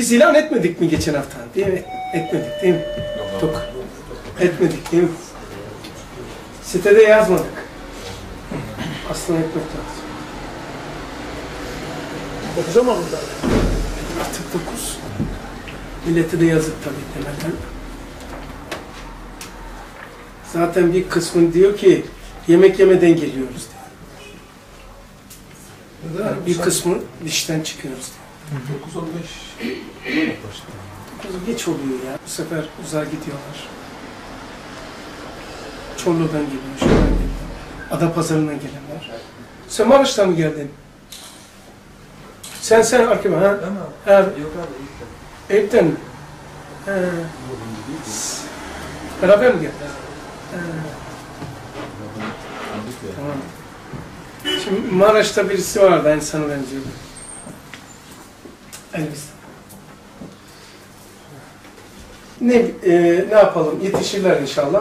biz ilan etmedik mi geçen hafta? Değil mi? Etmedik değil mi? Yok. Etmedik değil mi? Sitede yazmadık. Aslında etmek lazım. 9'a mı alındı? Artık 9. Millete de yazık tabii demeden. Zaten bir kısmın diyor ki yemek yemeden geliyoruz diyor. Yani bir kısmı dişten çıkıyoruz diyor. 9-15 9 geç oluyor ya. Bu sefer uzağa gidiyorlar. Çorlu'dan geliyor, şuradan geliyor. Adapazarı'ndan gelenler. Sen Maraş'tan mı geldin? Sen arkadaşım ha? Ha. Yok abi, Eyüp'ten mi? Ha. Beraber mi geldin? Ha. Tamam. Şimdi Maraş'ta birisi vardı, aynı sana benziyordu. Elbistan. Ne yapalım? Yetişirler inşallah.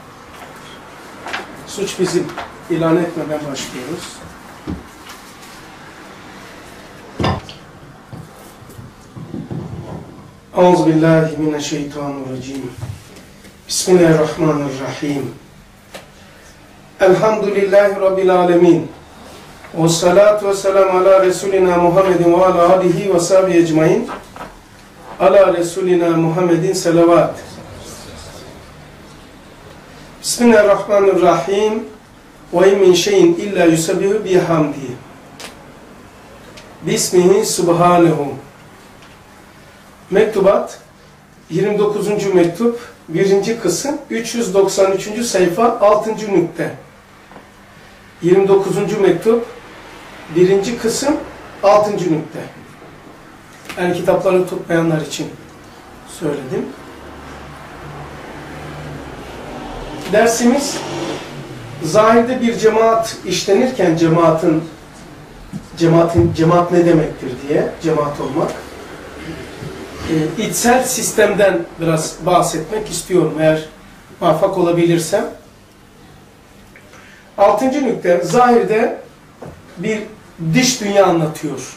Suç bizim. İlan etmeden başlıyoruz. Euzubillahimineşşeytanirracim. Bismillahirrahmanirrahim. Elhamdülillahi Rabbil alemin. Ve salatu ve selamu ala Resulina Muhammedin ve ala alihi ve sahbihi ecmain. Ala Resulina Muhammedin selavat. Bismillahirrahmanirrahim. Ve min şeyin illa yusabbihu bihamdihi. Bismihi subhanehu. Mektubat 29. mektup 1. kısım 393. sayfa 6. nükte. 29. mektup 1. kısım 6. nükte. Yani kitapları tutmayanlar için söyledim. Dersimiz zahirde bir cemaat işlenirken cemaat ne demektir diye, cemaat olmak. İçsel sistemden biraz bahsetmek istiyorum eğer muvaffak olabilirsem. 6. nükte zahirde bir dış dünya anlatıyor.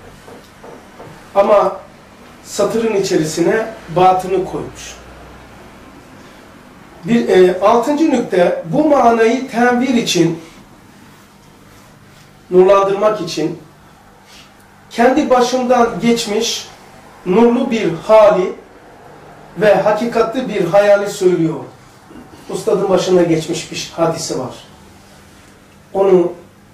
Ama satırın içerisine batını koymuş. 6. nükte bu manayı tenvir için, nurlandırmak için kendi başından geçmiş nurlu bir hali ve hakikatli bir hayali söylüyor. Ustadın başına geçmiş bir hadisi var. Onu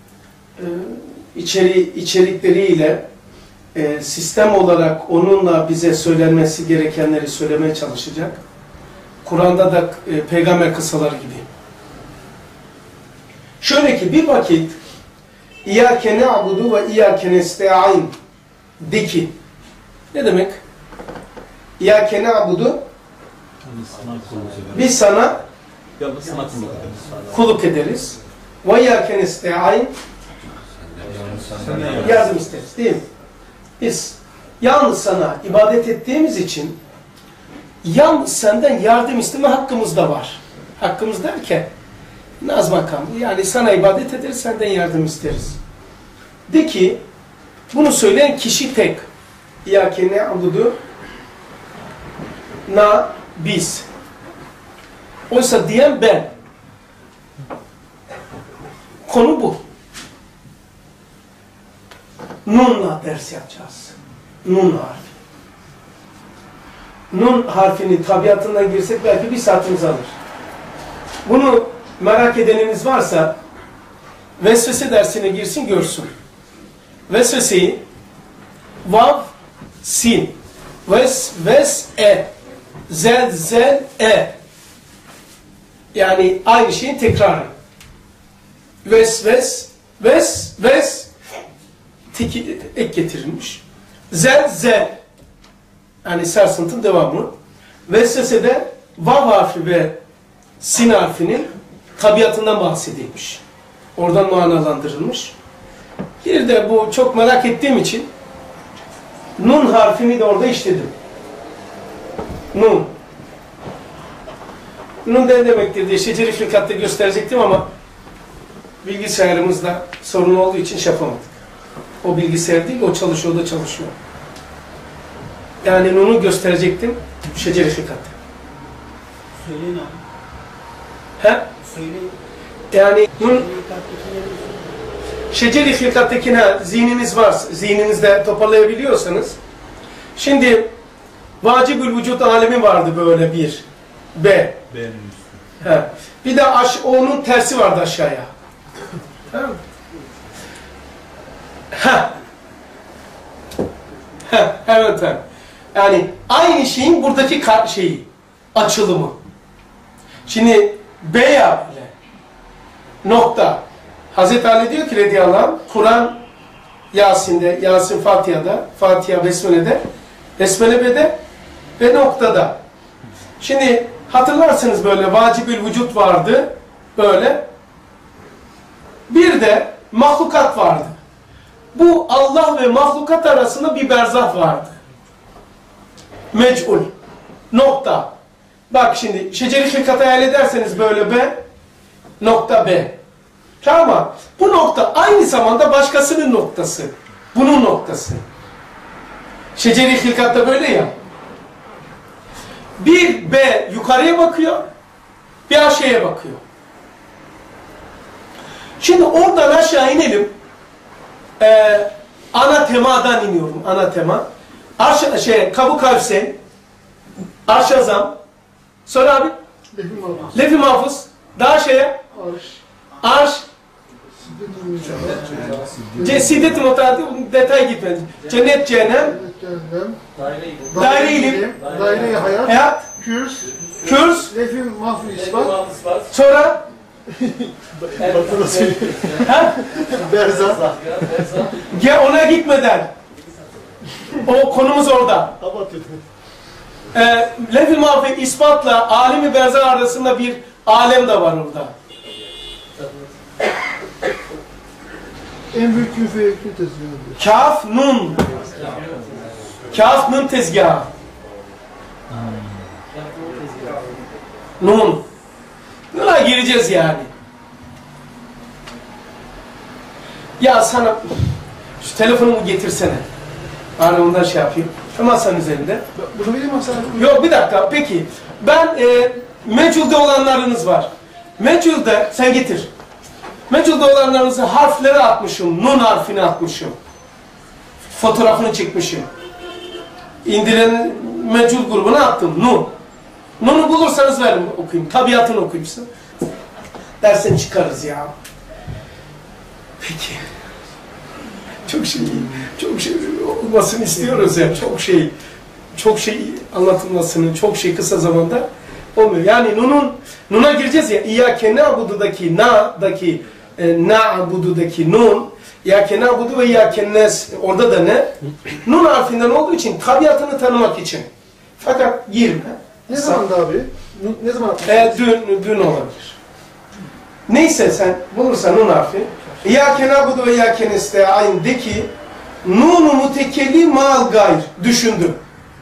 içerikleriyle sistem olarak onunla bize söylenmesi gerekenleri söylemeye çalışacak. Kur'an'da da peygamber kıssaları gibi. Şöyle ki bir vakit İyyâke ne'budu ve İyyâke nesta'in de ki ne demek? İyyâke ne'budu biz sana kulluk ederiz. Ve İyyâke nesta'in yardım isteriz. Değil mi? Biz yalnız sana ibadet ettiğimiz için yalnız senden yardım isteme hakkımız da var. Hakkımız derken naz makamı. Yani sana ibadet ederiz, senden yardım isteriz. De ki bunu söyleyen kişi tek. İyyâke ne'budu na biz. Oysa diyen ben. Konu bu. Nun'la ders yapacağız. Nun harfi. Nun harfinin tabiatından girsek belki bir saatimiz alır. Bunu merak edeniniz varsa vesvese dersine girsin görsün. Vesveseyi vav, sin, ves-e, zel-zel-e. Yani aynı şeyin tekrarı. Ves, ek getirilmiş. Zel. Yani sarsıntının devamı. Vesvesede vav harfi ve sin harfinin tabiatından bahsedilmiş. Oradan manalandırılmış. Bir de bu çok merak ettiğim için nun harfini de orada işledim. Nun. Nun ne demektir diye şeceri fırkatta gösterecektim ama bilgisayarımızda sorun olduğu için şey yapamadık. O bilgisayar değil, o çalışıyor, o da çalışıyor. Yani nunu gösterecektim. Şeceri hilkatta. Söyleyin abi. He? Söyleyin. Yani nun Hilkat'taki yeri şeceri hilkattakine zihniniz var, zihninizde toparlayabiliyorsanız. Şimdi vacibül vücut alemi vardı böyle bir. B. B'nin üstü. He. Bir de onun tersi vardı aşağıya. Tamam mı? Evet. Yani aynı şeyin buradaki şeyi, açılımı. Şimdi B ya bile. Nokta. Hazreti Ali diyor ki radıyallahu anh, Kur'an Yasin'de, Yasin Fatiha'da, Fatiha Besmele'de, Besmele B'de ve noktada. Şimdi hatırlarsınız böyle vacibül vücut vardı, böyle. Bir de mahlukat vardı. Bu Allah ve mahlukat arasında bir berzah vardı. Mec'ul. Nokta. Bak şimdi şeceri hilkatı hayal ederseniz böyle B, nokta B. Tamam. Bu nokta aynı zamanda başkasının noktası. Bunun noktası. Şeceri hilkatta böyle ya. Bir B yukarıya bakıyor, bir aşağıya bakıyor. Şimdi oradan aşağı inelim. Ana temadan iniyorum. Ana tema. Kabu Kavsen, Arş Azam. Sonra abi. Lef-i Mahfuz. Daha şeye. Arş. Siddet-i Mutati. Detay gitmedi. Cennet, cehennem. Daire ilim. Daire-i Hayat. Kürs. Lef-i Mahfuz ispat. Sonra. Berzah. Ona gitmeden. O konumuz orada. Lef-i Mahfuz ispatla alemi berzah arasında bir alem de var orada. En büyük küfeyekli tezgahıdır. Kaf, nun. Kaf, nun tezgahı. Nun. Nuna gireceğiz yani. Ya sana şu telefonumu getirsene. Bari ondan şey yapayım. Şu masanın üzerinde. Bunu vereyim mi sana? Yok bir dakika peki. Ben meculde olanlarınız var. Meculde sen getir. Meculde olanlarınızı harfleri atmışım. Nun harfini atmışım. Fotoğrafını çekmişim. İndiren mecul grubuna attım. Nun. Nun'u bulursanız verin okuyayım. Tabiatını okuyayım. Dersen çıkarız ya. Peki. Çok şey olmasını istiyoruz ya. Çok şey anlatılmasını, çok şey kısa zamanda olmuyor. Yani Nun'a gireceğiz ya. İyyâke na'budu'daki na'daki na'budu'daki nun, İyyâke na'budu ve İyyâke nes, orada da ne? Nun harfinden olduğu için tabiatını tanımak için. Fakat girme. Ne zamandı abi? Ne zaman atmışsın? Dün olabilir. Neyse sen bulursan nun harfi. İyyâke na'budu ve İyyâke nesta'in de ki Nun-u mutekellim mal gayr. Düşündüm.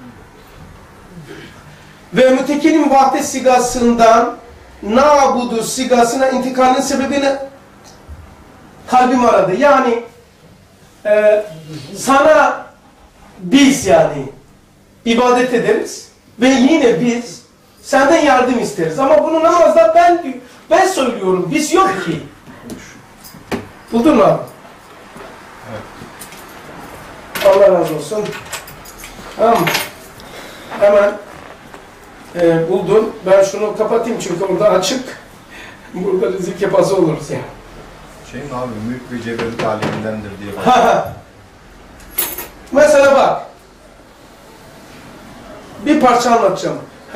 Ve mütekellim vahdet sigasından na'budu sigasına intikalinin sebebini kalbim aradı. Yani sana biz yani ibadet ederiz ve yine biz senden yardım isteriz. Ama bunu namazda ben söylüyorum. Biz yok ki. Buldun mu abi? Allah razı olsun. Tamam. Hemen buldum. Ben şunu kapatayım çünkü orada açık. Burada rizik yapası oluruz ya. Şey mi abi, mülk ve cebir talimindendir diye bak. Mesela bak. Bir parça anlatacağım.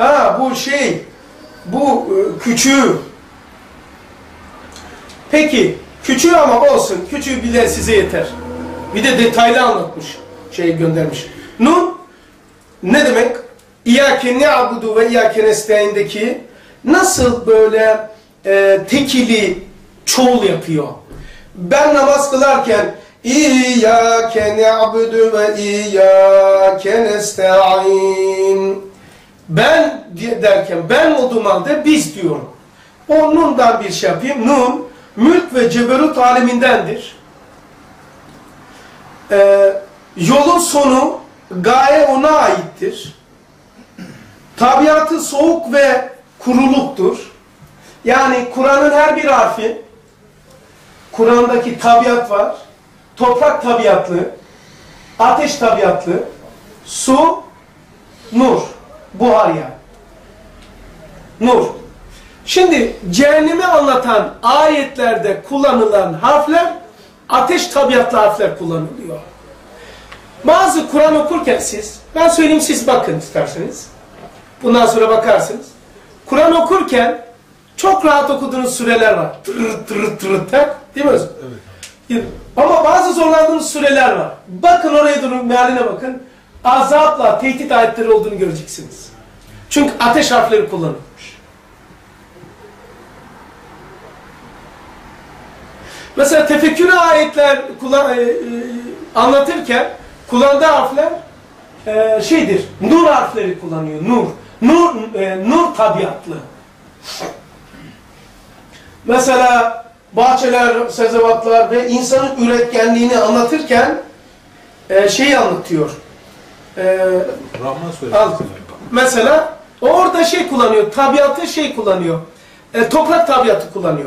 Bu küçüğü. Peki, küçüğü ama olsun. Küçüğü bile size yeter. Bir de detaylı anlatmış. Göndermiş. Nun ne demek? İyyâke ne'abudu ve İyyâke nesta'indeki nasıl böyle tekili çoğul yapıyor. Ben namaz kılarken İyyâke ne'abudu ve İyyâke nesta'in, ben derken ben olduğum halde biz diyorum. O nundan bir şey yapayım. Nun mülk ve ceberut alemindendir. Yolun sonu gaye ona aittir. Tabiatı soğuk ve kuruluktur. Yani Kur'an'ın her bir harfi, Kur'an'daki tabiat var. Toprak tabiatlı, ateş tabiatlı, su, nur, buhar yani. Nur. Şimdi cehennemi anlatan ayetlerde kullanılan harfler, ateş tabiatlı harfler kullanılıyor. Bazı Kur'an okurken siz, ben söyleyeyim siz bakın isterseniz. Bundan sonra bakarsınız. Kur'an okurken çok rahat okuduğunuz süreler var. Tırırt tırırt tırırt tak, değil mi hocam? Evet. Ama bazı zorlandığınız süreler var. Bakın oraya durun, mealine bakın. Azapla tehdit ayetleri olduğunu göreceksiniz. Çünkü ateş harfleri kullanılmış. Mesela tefekkürü ayetler anlatırken kullandığı harfler şeydir, nur harfleri kullanıyor, nur. Nur tabiatlı. Mesela bahçeler, sezevatlar ve insanın üretkenliğini anlatırken şeyi anlatıyor. Rahman suresi. Mesela orada şey kullanıyor, tabiatı şey kullanıyor. Toprak tabiatı kullanıyor.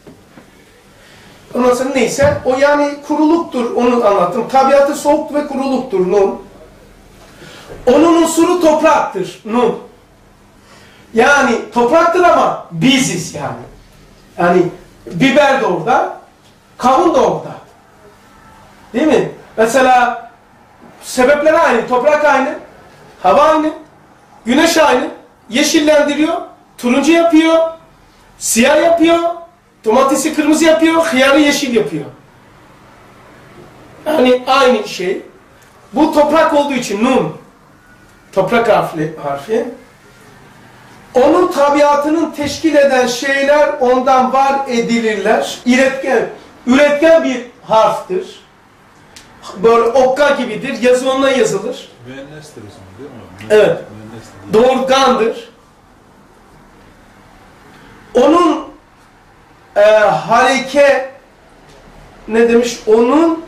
Ondan sonra neyse, o yani kuruluktur, onu anlattım. Tabiatı soğuk ve kuruluktur, Nun. Onun unsuru topraktır, Nun. Yani topraktır ama biziz yani. Yani biber de orada, kavun da orada. Değil mi? Mesela sebepler aynı, toprak aynı, hava aynı, güneş aynı, yeşillendiriyor, turuncu yapıyor, siyah yapıyor, domatesi kırmızı yapıyor, hıyarı yeşil yapıyor. Yani aynı şey. Bu toprak olduğu için Nun, toprak harfi. Onun tabiatının teşkil eden şeyler ondan var edilirler. Üretken bir harftir. Böyle okka gibidir. Yazı onunla yazılır. Müennestir o zaman değil mi? Evet. Doğurgandır. Onun ne demiş? Onun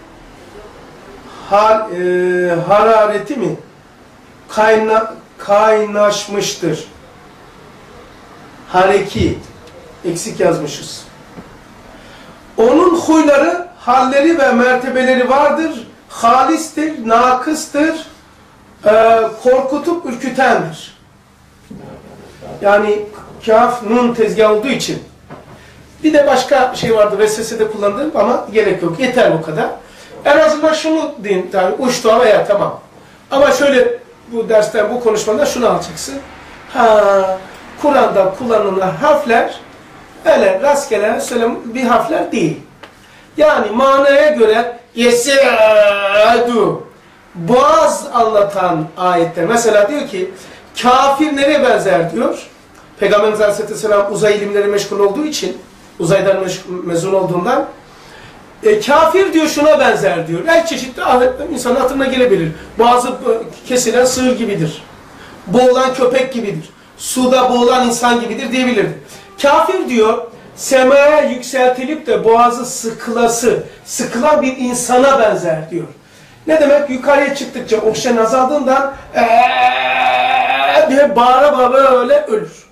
harareti mi? Kaynaşmıştır. Hareki. Eksik yazmışız. Onun huyları, halleri ve mertebeleri vardır. Halistir, nakıstır. Korkutup ürkütendir. Yani kaf, nun tezgah olduğu için. Bir de başka şey vardı vesvesede kullandığım ama gerek yok. Yeter bu kadar. En azından şunu diyeyim tabii. Uçtu havaya tamam. Ama şöyle bu dersten, bu konuşmada şunu alacaksın. Kur'an'da kullanılan harfler öyle rastgele bir harfler değil. Yani manaya göre yese'adu boğaz anlatan ayetler. Mesela diyor ki kafir nereye benzer diyor. Peygamberimiz Aleyhisselam uzay ilimleri meşgul olduğu için, uzaydan mezun olduğundan kafir diyor şuna benzer diyor. Her çeşitli insanın aklına gelebilir. Boğazı kesilen sığır gibidir. Boğulan köpek gibidir. Suda boğulan insan gibidir diyebilirdi. Kafir diyor, semaya yükseltilip de boğazı sıkılan bir insana benzer diyor. Ne demek? Yukarıya çıktıkça oksijen azaldığından diye bağıra bağıra öyle ölür.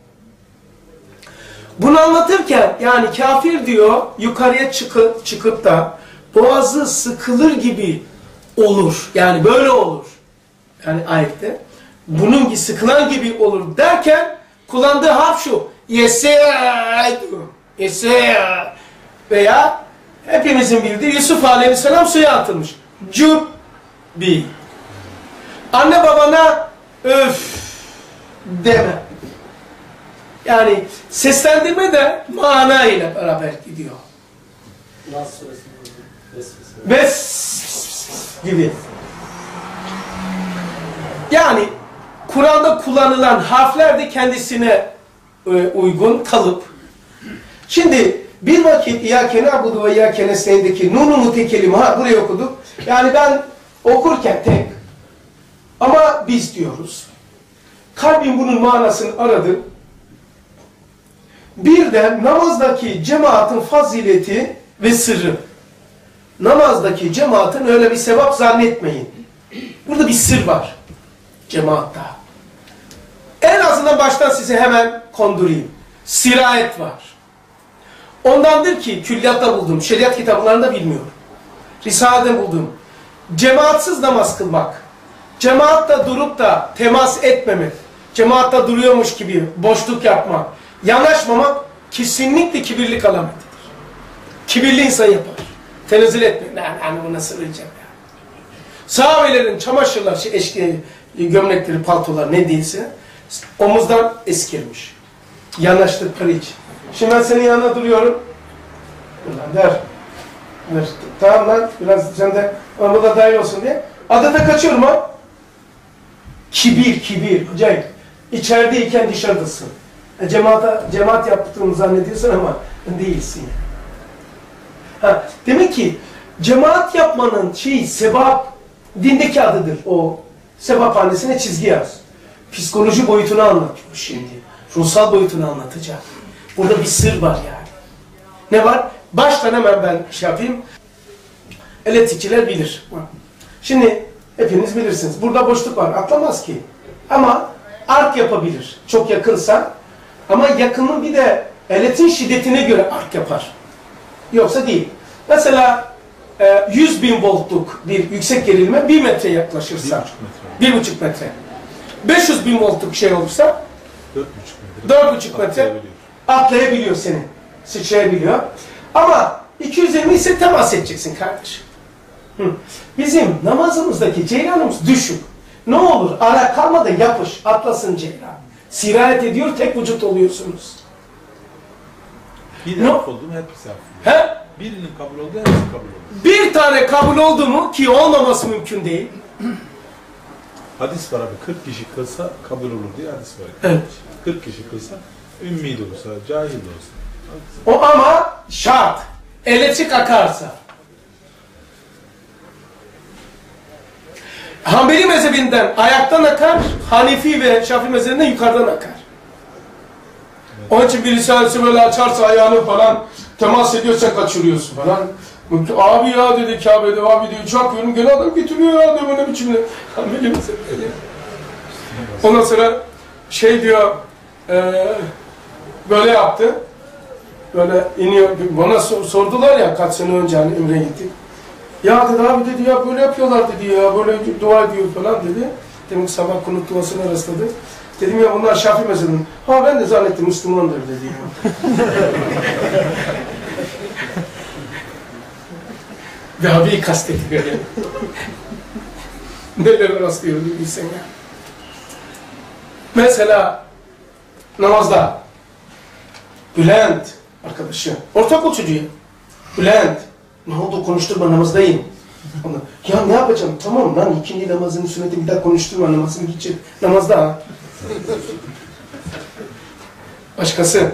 Bunu anlatırken yani kafir diyor yukarıya çıkıp da boğazı sıkılır gibi olur. Yani böyle olur. Yani ayette. Bunun gibi sıkılan gibi olur derken kullandığı harf şu. Veya hepimizin bildiği Yusuf Aleyhisselam suya atılmış. Cübbi. Anne babana öf deme. Yani seslendirme de mana ile beraber gidiyor. Nas suresinde gibi. Yani Kur'an'da kullanılan harfler de kendisine uygun, kalıp. Şimdi bir vakit İyyâke na'budu ve İyyâke nestaîn'deki Nun-u Mutekellim buraya okuduk. Yani ben okurken tek ama biz diyoruz. Kalbim bunun manasını aradı. Birden namazdaki cemaatin fazileti ve sırrı. Namazdaki cemaatin öyle bir sevap zannetmeyin. Burada bir sır var cemaatta. En azından baştan size hemen kondurayım. Sirayet var. Ondandır ki külliyatta buldum, şeriat kitaplarında bilmiyorum. Risale'de buldum. Cemaatsız namaz kılmak, cemaatta durup da temas etmemek, cemaatta duruyormuş gibi boşluk yapmak, yanaşmamak kesinlikle kibirlik alametidir. Kibirli insan yapar. Tenezzül etmiyor. Yani bu nasıl öleceğim ya. Sahabelerin çamaşırlar, gömlekleri, paltolar ne değilse omuzdan eskirmiş. Yanaştıkları için. Şimdi ben senin yanına duruyorum. Ulan der. Tamam lan biraz sen de ona da dahil olsun diye. Adeta kaçıyorum ha. Kibir. Acayip. İçerideyken dışarıdasın. Cemaat yaptığını zannediyorsun ama değilsin. Ha, demek ki cemaat yapmanın sebap dindeki adıdır. O sebaphanesine çizgi yaz. Psikoloji boyutunu anlatıyor şimdi. Ruhsal boyutunu anlatacak. Burada bir sır var yani. Ne var? Baştan hemen ben yapayım. Elektrikçiler bilir. Şimdi hepiniz bilirsiniz. Burada boşluk var. Atlamaz ki. Ama ark yapabilir. Çok yakınsa. Ama yakının bir de elektriğin şiddetine göre ark yapar. Yoksa değil. Mesela 100.000 voltluk bir yüksek gerilime 1 metre yaklaşırsa. 1,5 metre. 500.000 voltluk şey olursa 4,5 metre atlayabiliyor seni. Sıçrayabiliyor. Ama 220 ise temas edeceksin kardeşim. Bizim namazımızdaki ceylanımız düşük. Ne olur ara kalma da yapış. Atlasın ceylan. Sirayet ediyor, tek vücut oluyorsunuz. Bir harf oldu mu hepsi harf. He? Birinin kabul oldu, hepsi kabul oldu. Bir tane kabul oldu mu ki olmaması mümkün değil. Hadis var abi, 40 kişi kılsa kabul olur diye hadis var. Evet. 40 kişi kılsa, ümmi de olsa, cahil de olsa. O ama şart. Elektrik akarsa. Hanbeli mezhebinden ayaktan akar, Hanefi ve Şafii mezhebinden yukarıdan akar. Onun için birisi böyle açarsa ayağını falan temas ediyorsa kaçırıyorsun falan. Abi ya dedi Kabe'de, abi diyor çarpıyorum gene adam getiriyor ya diyor böyle biçimde. Hanbeli mezhebinden. Ondan sonra diyor böyle yaptı. Böyle iniyor. Bana sordular ya kaç sene önce hani Ümre'ye gittik. Ya dedi abi dedi ya böyle yapıyorlar dedi ya böyle dua ediyor falan dedi. Demek ki sabah kunut duasına rastladı. Dedim ya bunlar Şafii mezhebinin. Ha ben de zannettim Müslümandır dedi ya. Ve abiyi kastediyor ya. Neler rastlıyor bilsen ya. Mesela namazda Bülent arkadaşı, ortaokul çocuğu. Bülent, ne oldu konuşturma namazdayım. Ya ne yapacağım? Tamam lan ikindi namazının sünneti bir daha konuşturma namazını gidecek. Namazda ha. Başkası.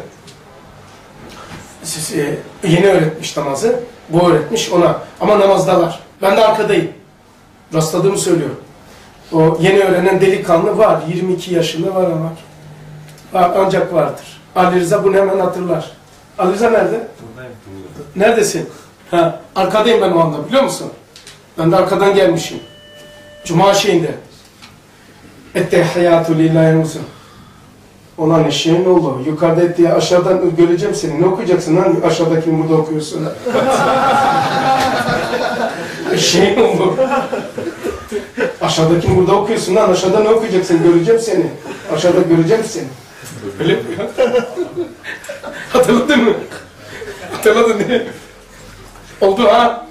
Yeni öğretmiş namazı. Bu öğretmiş ona. Ama namazdalar. Ben de arkadayım. Rastladığımı söylüyorum. O yeni öğrenen delikanlı var. 22 yaşında var ama. Ancak vardır. Ali Rıza bunu hemen hatırlar. Ali Rıza nerede? Buradayım. Neredesin? Ha, arkadayım ben o anda biliyor musun? Ben de arkadan gelmişim. Cuma şeyinde. Ettehiyyatü lillahi musun? Olan eşeğin oğlu. Yukarıda ettiği aşağıdan göreceğim seni. Ne okuyacaksın lan? Aşağıdakini burada okuyorsun. Eşeğin oğlu. Aşağıdakini burada okuyorsun lan. Aşağıda ne okuyacaksın? Göreceğim seni. Aşağıda göreceğim seni. Öyle mi? Hatırladın mı? Hatırladın değil mi? Oldu ha?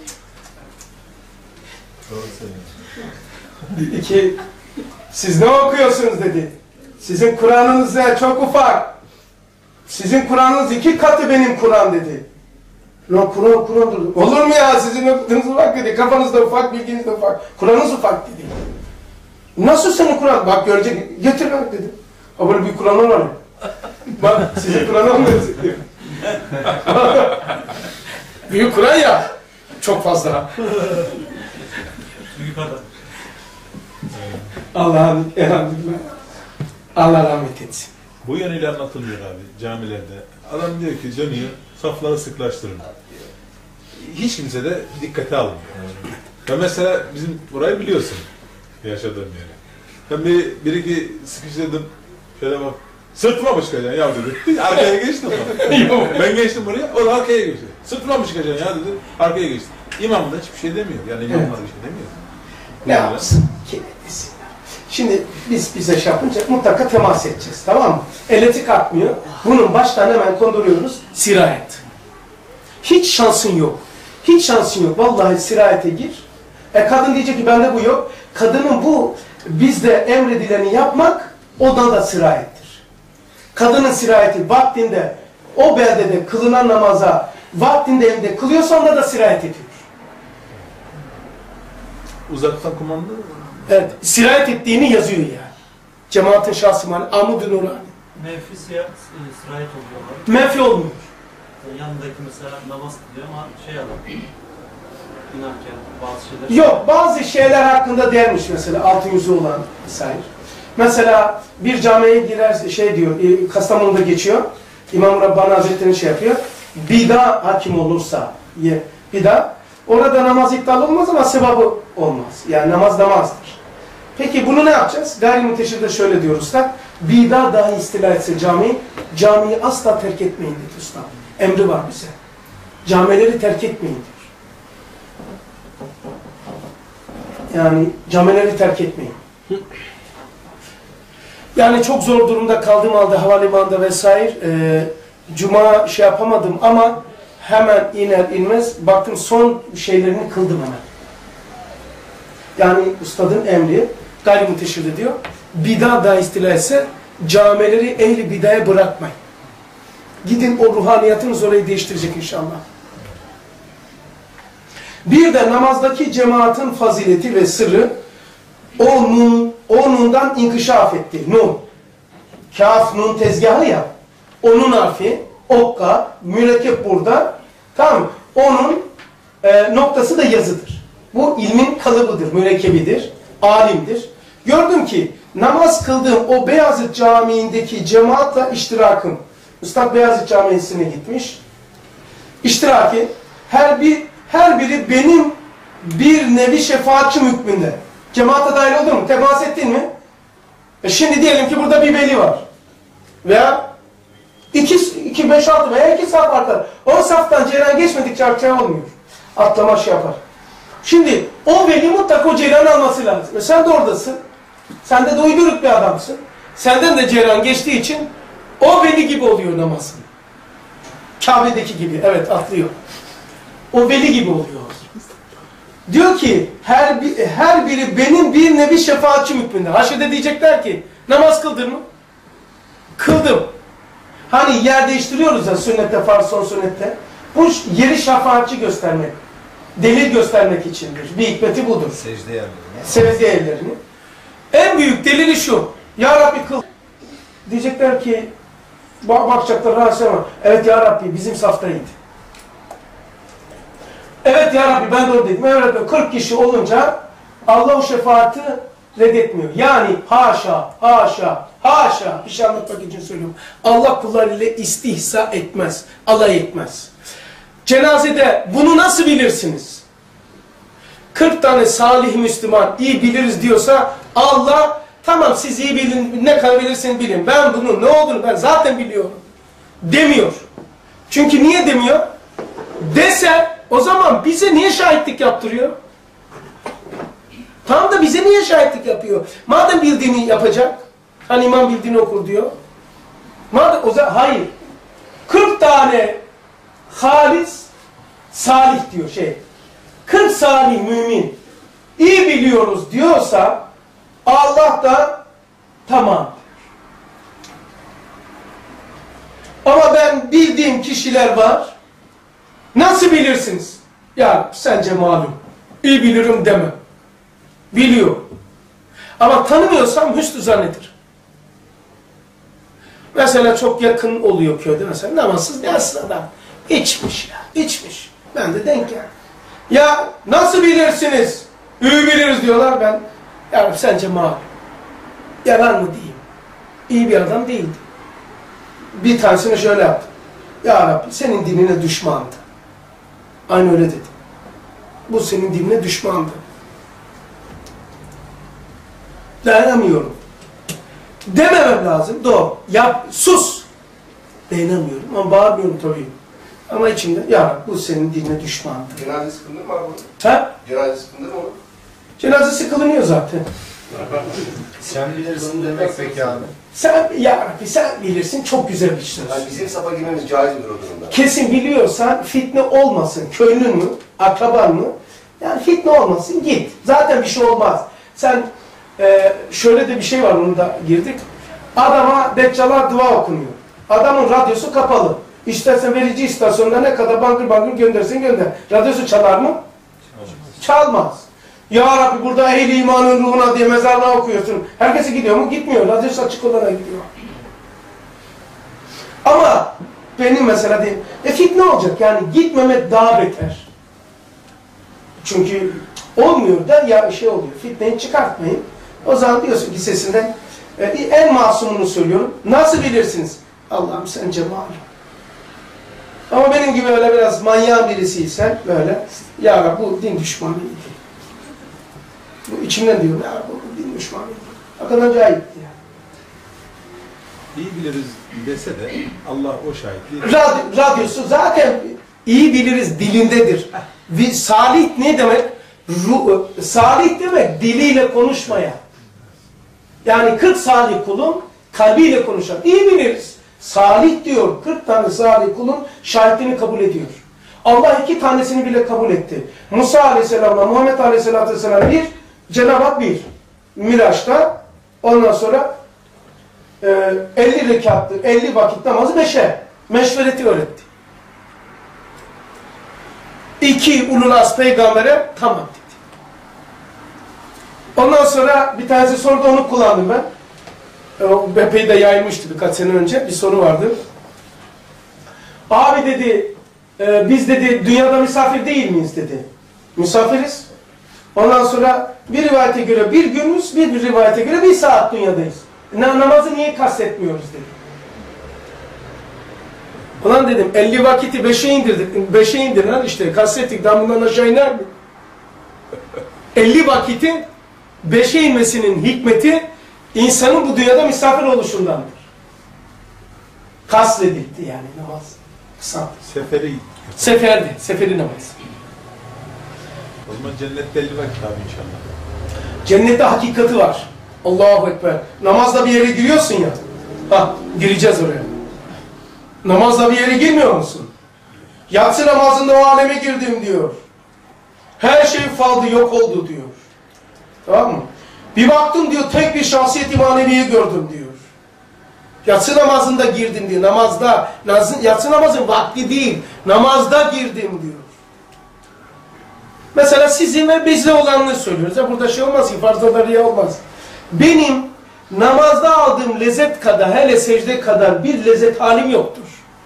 Dedi ki siz ne okuyorsunuz dedi. Sizin Kur'an'ınız çok ufak. Sizin Kur'an'ınız 2 katı benim Kur'an dedi. Lan Kur'an. Olur mu ya sizin okuduğunuz ufak dedi. Kafanız da ufak, bilginiz de ufak. Kur'an'ınız ufak dedi. Nasıl senin Kur'an? Bak görecek. Getir lan dedi. Ha böyle bir Kur'an'ın var ya. Bak sizin Kur'an'a mı benziyor? Büyük Kur'an ya. Çok fazla. Allah'ın elhamdülillah. Allah rahmet etsin. Bu yönüyle anlatılıyor abi camilerde. Adam diyor ki dönüyor, safları sıklaştırın. Hiç kimse de dikkate almıyor. Ve mesela bizim burayı biliyorsun. Yaşadığım yere. Ben bir iki sıkıştırdım. Şöyle bak. Sırtıma mı çıkacaksın ya dedi. Arkaya geçtim. Ben geçtim buraya, o da arkaya geçti. Sırtıma mı çıkacaksın ya dedi. Arkaya geçti. İmam da hiçbir şey demiyor. Yani imamlar bir şey demiyor. Ne yapsın? Kim etsin? Şimdi biz bize şey yapınca mutlaka temas edeceğiz. Tamam mı? Elektrik atmıyor. Bunun baştan hemen konduruyoruz. Sirayet. Hiç şansın yok. Hiç şansın yok. Vallahi sirayete gir. Kadın diyecek ki bende bu yok. Kadının bu bizde emredileni yapmak ona da sirayettir. Kadının sirayeti vaktinde o beldede kılınan namaza vaktinde evde kılıyorsa onda da sirayet ediyor. Uzaktan kumanda Evet, sirayet ettiğini yazıyor yani. Cemaatin şahsımanı, amudun olan. Menfi sirayet oluyorlar. Menfi olmuyor. Yanındaki mesela namaz kılıyor ama şey adam, inarken bazı şeyler... Yok, bazı şeyler hakkında dermiş mesela, altın yüzü olan vesaire. Mesela bir camiye girer, şey diyor, Kastamonu'da geçiyor, İmam Rabbani Hazretleri'nin şey yapıyor, bida hakim olursa, bida, orada namaz iptal olmaz ama sevabı olmaz. Yani namaz namazdır. Peki bunu ne yapacağız? Gayri-müteşhirde şöyle diyor usta, bida dahi istila etse camiyi asla terk etmeyin dedi usta. Emri var bize. Camileri terk etmeyin diyor. Yani camileri terk etmeyin. Yani çok zor durumda kaldığım halde havalimanında vesaire cuma şey yapamadım ama hemen iner inmez baktım son şeylerini kıldım hemen. Yani ustadın emri gayri-müteşhirde diyor. Bida da istila etse camileri ehli bidaya bırakmayın. Gidin o ruhaniyatınız orayı değiştirecek inşallah. Bir de namazdaki cemaatin fazileti ve sırrı o nundan inkişaf etti. Nun. Kaf, nun tezgahı ya. Onun harfi, okka, mürekkep burada. Tamam. Onun noktası da yazıdır. Bu ilmin kalıbıdır, mürekkebidir, alimdir. Gördüm ki namaz kıldığım o Beyazıt Camii'ndeki cemaatla iştirakım. Üstad Beyazıt Camii'sine gitmiş. İştiraki her biri benim bir nevi şefaatçi hükmünde. Cemaate dahil olur mu? Temas ettin mi? Şimdi diyelim ki burada bir veli var. Veya 2, 5, 6 veya 2 saf artar. O saftan cereyan geçmedikçe artçaya olmuyor. Atlama şey yapar. Şimdi o veli mutlaka o cereyan alması lazım. Sen de oradasın. Sen de uyduruk bir adamsın. Senden de cereyan geçtiği için o veli gibi oluyor namazın. Kabe'deki gibi. Evet atlıyor. O veli gibi oluyor. Diyor ki her biri benim bir nevi şefaatçi hükmünde. Haşrede diyecekler ki namaz kıldın mı? Kıldım. Hani yer değiştiriyoruz ya sünnette, farz son sünnette. Bu yeri şefaatçi göstermek. Delil göstermek içindir. Bir hikmeti budur. Secde yerlerini. Secde yerlerini. En büyük delili şu. Ya Rabbi kıl. Diyecekler ki bakacaklar ama evet ya Rabbi bizim saftaydı. Evet ya Rabbi ben de oradaydım. Evet 40 kişi olunca Allah o şefaati reddetmiyor. Yani haşa bir şey anlatmak için söylüyorum. Allah kullarıyla istihza etmez. Alay etmez. Cenazede bunu nasıl bilirsiniz? 40 tane salih Müslüman iyi biliriz diyorsa Allah tamam siz iyi bilin ne kadar bilirsiniz bilin. Ben bunun ne olduğunu ben zaten biliyorum. Demiyor. Çünkü niye demiyor? Dese o zaman bize niye şahitlik yaptırıyor? Tam da bize niye şahitlik yapıyor? Madem bildiğini yapacak. Hani imam bildiğini okur diyor. Madem o zaman hayır. 40 tane halis salih diyor 40 salih mümin iyi biliyoruz diyorsa Allah da tamam. Ama ben bildiğim kişiler var. Nasıl bilirsiniz? Ya sence malum. İyi bilirim deme. Biliyor. Ama tanımıyorsam hüsnü zannedir. Mesela çok yakın oluyor köyde mesela namazsız yazsın adam. İçmiş ya, içmiş. Ben de denk geldim. Ya nasıl bilirsiniz? İyi biliriz diyorlar ben. Ya sence malum. Yalan mı diyeyim? İyi bir adam değildi. Bir tanesini şöyle yaptım. Ya Rabbi senin dinine düşmandı. Aynı öyle dedi. Bu senin dinine düşmandı. Dayanamıyorum. Dememem lazım. Doğru. Yap, sus. Dayanamıyorum ama bağırmıyorum tabii. Ama içimde ya bu senin dinine düşmandır. Cenazesi kılınır mı abi? Ha? Cenazesi kılınır mı? Cenazesi kılınıyor zaten. Sen bilirsin demek peki abi. Sen ya Rabbi sen bilirsin, çok güzel bir söz. Yani bizim safa girmemiz caiz midir o durumda? Kesin biliyorsan fitne olmasın. Köylün mü, akraban mı? Yani fitne olmasın, git. Zaten bir şey olmaz. Sen şöyle de bir şey var, onu da girdik. Adama Deccal'a dua okunuyor. Adamın radyosu kapalı. İstersen verici istasyonda ne kadar bangır bangır göndersin gönder. Radyosu çalar mı? Çalmaz. Ya Rabbi burada ehli imanın ruhuna diye mezarlığa okuyorsun. Herkesi gidiyor mu? Gitmiyor. Radyosu açık olana gidiyor. Ama benim mesela diyeyim, fitne olacak yani gitmemek daha beter. Çünkü olmuyor da ya şey oluyor, fitneyi çıkartmayın. O zaman diyorsun ki sesinden en masumunu söylüyorum. Nasıl bilirsiniz? Allah'ım sen cemal. Ama benim gibi öyle biraz manyağın birisiysen böyle, ya Rabbi bu din düşmanıydı. Bu içimden diyorum ya bu din düşmanıydı. Hakikaten acayipti yani. İyi biliriz dese de Allah o şahitliği... Radyosu zaten iyi biliriz dilindedir. Salih ne demek? Salih demek diliyle konuşmaya. Yani 40 salih kulun kalbiyle konuşan. İyi biliriz. Salih diyor. 40 tane salih kulun şahitliğini kabul ediyor. Allah 2 tanesini bile kabul etti. Musa Aleyhisselam'la Muhammed Aleyhisselatü Vesselam 1, Cenab-ı Hak 1. Miraç'ta ondan sonra 50 rekattır, 50 vakit namazı 5'e meşvereti öğretti. 2 ulul az peygambere tamam dedi. Ondan sonra bir tanesi sordu, onu kullandım ben. O epey de yayılmıştı birkaç sene önce, bir soru vardı. Abi dedi, biz dedi dünyada misafir değil miyiz dedi. Misafiriz. Ondan sonra bir rivayete göre bir günüz, bir rivayete göre 1 saat dünyadayız. Namazı niye kastetmiyoruz dedi. Ulan dedim 50 vakiti 5'e indirdik. 5'e indiren işte kastettik, damından aşağı iner mi? 50 vakiti 5'e inmesinin hikmeti insanın bu dünyada misafir oluşundandır. Kastedildi yani namaz. Kısa. Seferi gittik. Seferi namaz. O zaman cennette 50 vakit abi inşallah. Cennette hakikati var. Allahu Ekber. Namazla bir yere giriyorsun ya. Gireceğiz oraya. Namazla bir yere girmiyor musun? Yatsı namazında o aleme girdim diyor. Her şey faldı, yok oldu diyor. Tamam mı? Bir baktım diyor, tek bir şahsiyet-i maneviyi gördüm diyor. Yatsı namazında girdim diyor. Namazda, yatsı namazın vakti değil, namazda girdim diyor. Mesela sizin ve bizle olanını söylüyoruz. Burada şey olmaz ki, farzda riya olmaz. Benim namazda aldığım lezzet kadar, hele secde kadar bir lezzet halim yoktur.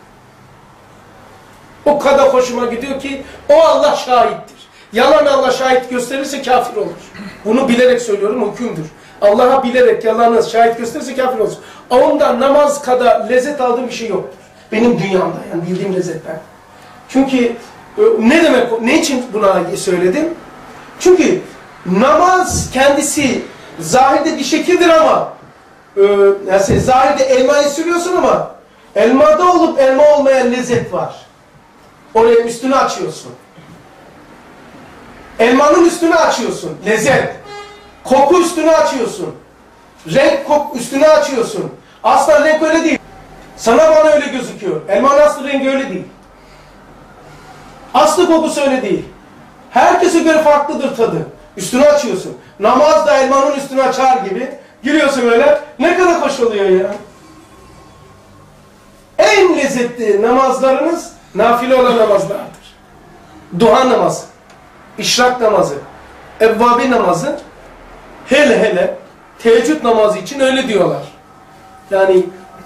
O kadar hoşuma gidiyor ki, o Allah şahittir. Yalan Allah şahit gösterirse kafir olur. Bunu bilerek söylüyorum, hükümdür. Allah'a bilerek yalanı şahit gösterirse kafir olur. Ondan namaz kadar lezzet aldığım bir şey yoktur. Benim dünyamda, yani bildiğim lezzetler. Çünkü ne demek o? Ne için buna söyledim? Çünkü namaz kendisi zahirde bir şekildir ama yani zahirde elmayı sürüyorsun ama elmada olup elma olmayan lezzet var. Oraya üstünü açıyorsun. Elmanın üstünü açıyorsun. Lezzet. Koku üstünü açıyorsun. Renk üstünü açıyorsun. Asla renk öyle değil. Sana bana öyle gözüküyor. Elmanın aslı rengi öyle değil. Aslı kokusu öyle değil. Herkese göre farklıdır tadı. Üstünü açıyorsun. Namaz da elmanın üstünü açar gibi. Giriyorsun öyle. Ne kadar hoş oluyor ya. En lezzetli namazlarınız nafile olan namazlardır. Duha namazı, işrak namazı, evvabi namazı, hele teheccüd namazı için öyle diyorlar. Yani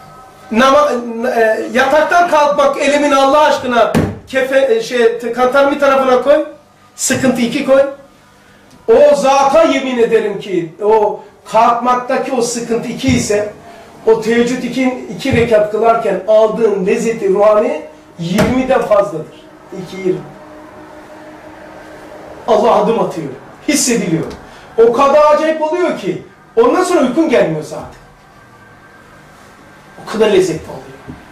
yataktan kalkmak elimin Allah aşkına kantarın bir tarafına koy, sıkıntı 2 koy. O zata yemin ederim ki o kalkmaktaki o sıkıntı 2 ise o teheccüd 2 rekat kılarken aldığın lezzeti ruhani 20'den fazladır. 2-20. Allah adım atıyor. Hissediliyor. O kadar acayip oluyor ki Ondan sonra uykun gelmiyor zaten. O kadar lezzetli oluyor.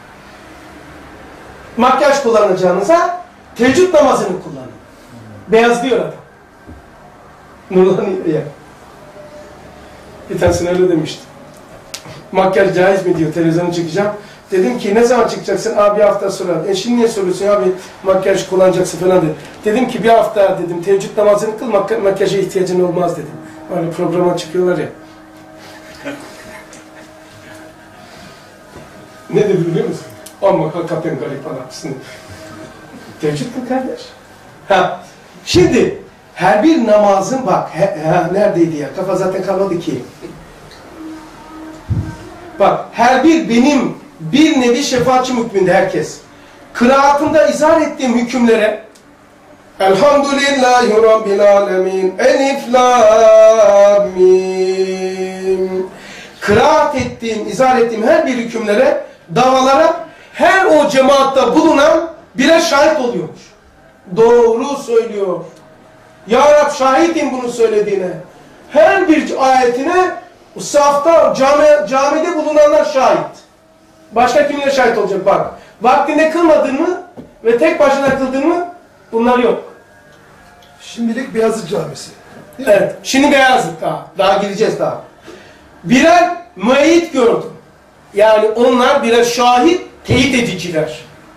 Makyaj kullanacağınıza teheccüd namazını kullanın. Beyazlıyor adam. Nurlanıyor ya. Bir tanesine öyle demiştim. Makyaj caiz mi diyor, televizyona çıkacağım. Dedim ki ne zaman çıkacaksın? Abi bir hafta sonra. Şimdi niye soruyorsun abi makyaj kullanacaksın falan dedi. Dedim ki bir hafta dedim teheccüd namazını kıl, makyaja ihtiyacın olmaz dedim. Öyle programa çıkıyorlar ya. Ne dedi biliyor musun? Ama hakikaten garip adamsın. Teheccüd kıl kardeş. Ha. Şimdi her bir namazın bak neredeydi ya? Kafa zaten kalmadı ki. Bak her bir benim bir nevi şefaatçi hükmünde herkes. Kıraatında izah ettiğim hükümlere Elhamdülillahi Rabbil Alemin Elif Lam Mim kıraat ettiğim, izah ettiğim her bir hükümlere, davalara her o cemaatta bulunan birer şahit oluyormuş. Doğru söylüyor. Ya Rab şahidim bunu söylediğine. Her bir ayetine safta, camide bulunanlar şahit. Başka kimler şahit olacak bak. Vaktinde kılmadın mı ve tek başına kıldın mı bunlar yok. Şimdilik Beyazıt Camisi. Değil mi? Evet. Şimdi Beyazıt daha gireceğiz daha. Birer müeyyid gördüm. Yani onlar birer şahit, teyit ediciler.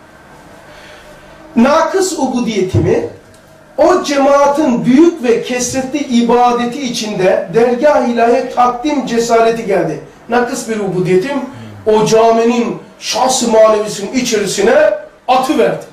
Nakıs ubudiyetimi o cemaatin büyük ve kesretli ibadeti içinde dergâh-ı ilahiye takdim cesareti geldi. Nakıs bir ubudiyetim o caminin şahs-ı manevisinin içerisine atıverdi.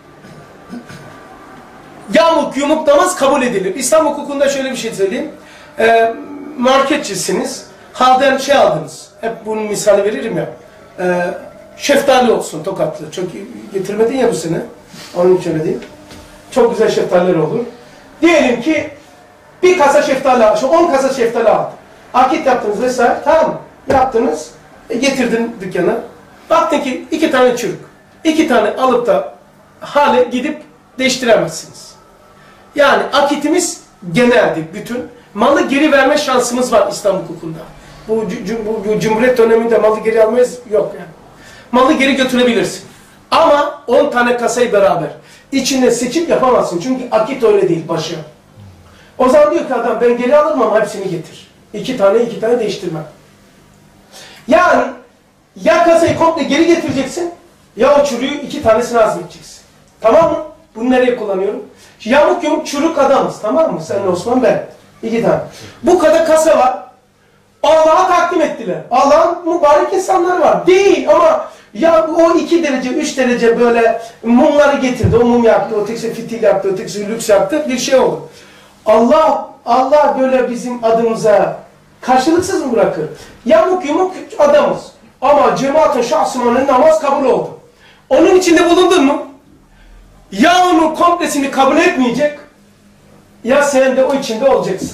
Yamuk yumuk namaz kabul edilir. İslam hukukunda şöyle bir şey söyleyeyim. Marketçisiniz. Halden şey aldınız. Hep bunun misali veririm ya. Şeftali olsun Tokatlı. Çok getirmedin ya bu sene. Onun için öyle değil. Çok güzel şeftaliler olur. Diyelim ki bir kasa şeftali al. 10 kasa şeftali aldın. Akit yaptınız vesaire. Tamam mı? Yaptınız. Getirdin dükkana. Baktın ki 2 tane çürük. 2 tane alıp da hale gidip değiştiremezsiniz. Yani akitimiz geneldi bütün. Malı geri verme şansımız var İslam hukukunda. Bu Cumhuriyet döneminde malı geri almayız yok yani. Malı geri götürebilirsin. Ama 10 tane kasayı beraber. İçinde seçip yapamazsın. Çünkü akit öyle değil başı. O zaman diyor ki adam ben geri alırım ama hepsini getir. 2 tane değiştirmem. Yani ya kasayı komple geri getireceksin ya o çürüğü 2 tanesini azmeteceksin. Tamam mı? Bunu nereye kullanıyorum? Yamuk yumuk çürük adamız. Tamam mı? Sen Osman ben. 2 tane. Bu kadar kasa var. Allah'a takdim ettiler. Allah'ın mübarek insanları var. Değil ama ya o 2 derece, 3 derece böyle mumları getirdi. O mum yaptı, o tekisi fitil yaptı, o tekisi lüks yaptı. Bir şey oldu. Allah böyle bizim adımıza karşılıksız mı bırakır? Yamuk yumuk adamız. Ama cemaatin şahsımanın namaz kabul oldu. Onun içinde bulundun mu? Ya onun komplesini kabul etmeyecek, ya sen de o içinde olacaksın.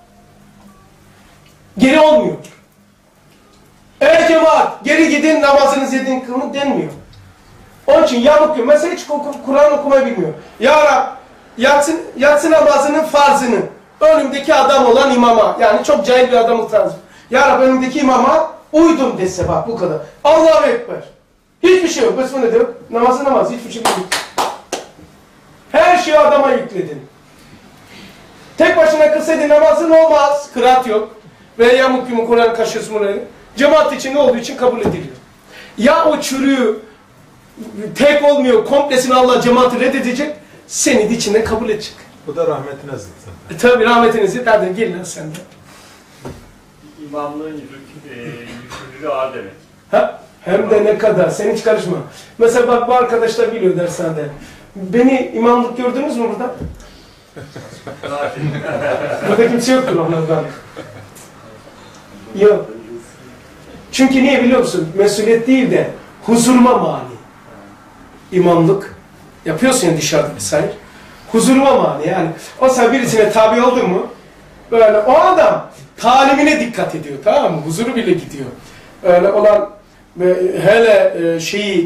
Geri olmuyor. Ey cemaat, geri gidin namazınızı edin kılın denmiyor. Onun için yamuk yok. Mesela hiç Kur'an okumayı bilmiyor. Ya Rab, yatsı namazının farzını önümdeki adam olan imama, yani çok cahil bir adamın tarzı. Ya Rab önümdeki imama uydum dese bak bu kadar. Allahu Ekber. Hiçbir şey yok. Besmele de yok. Namaz hiçbir şey yok. Her şeyi adama yükledin. Tek başına kılsaydın namazın olmaz. Kıraat yok. Ve yamuk yumuk Kur'an kaşıyorsun burayı. Cemaat içinde olduğu için kabul ediliyor. Ya o çürüğü tek olmuyor, komplesini Allah cemaati reddedecek, seni de içinde kabul edecek. Bu da rahmetine zıt. Tabii rahmetine zıt. Hadi gel lan sen de. İmamlığın yükümlülüğü ağır demek. Ha? Hem de ne kadar. Sen hiç karışma. Mesela bak bu arkadaşlar biliyor dershanede. Beni imamlık gördünüz mü burada? Burada kimse yoktur onlardan. Yok. Çünkü niye biliyor musun? Mesuliyet değil de huzuruma mani. İmamlık yapıyorsun ya dışarıda vesaire. Huzuruma mani yani. O sen birisine tabi oldun mu? Böyle o adam talimine dikkat ediyor, tamam mı? Huzuru bile gidiyor. Öyle olan hele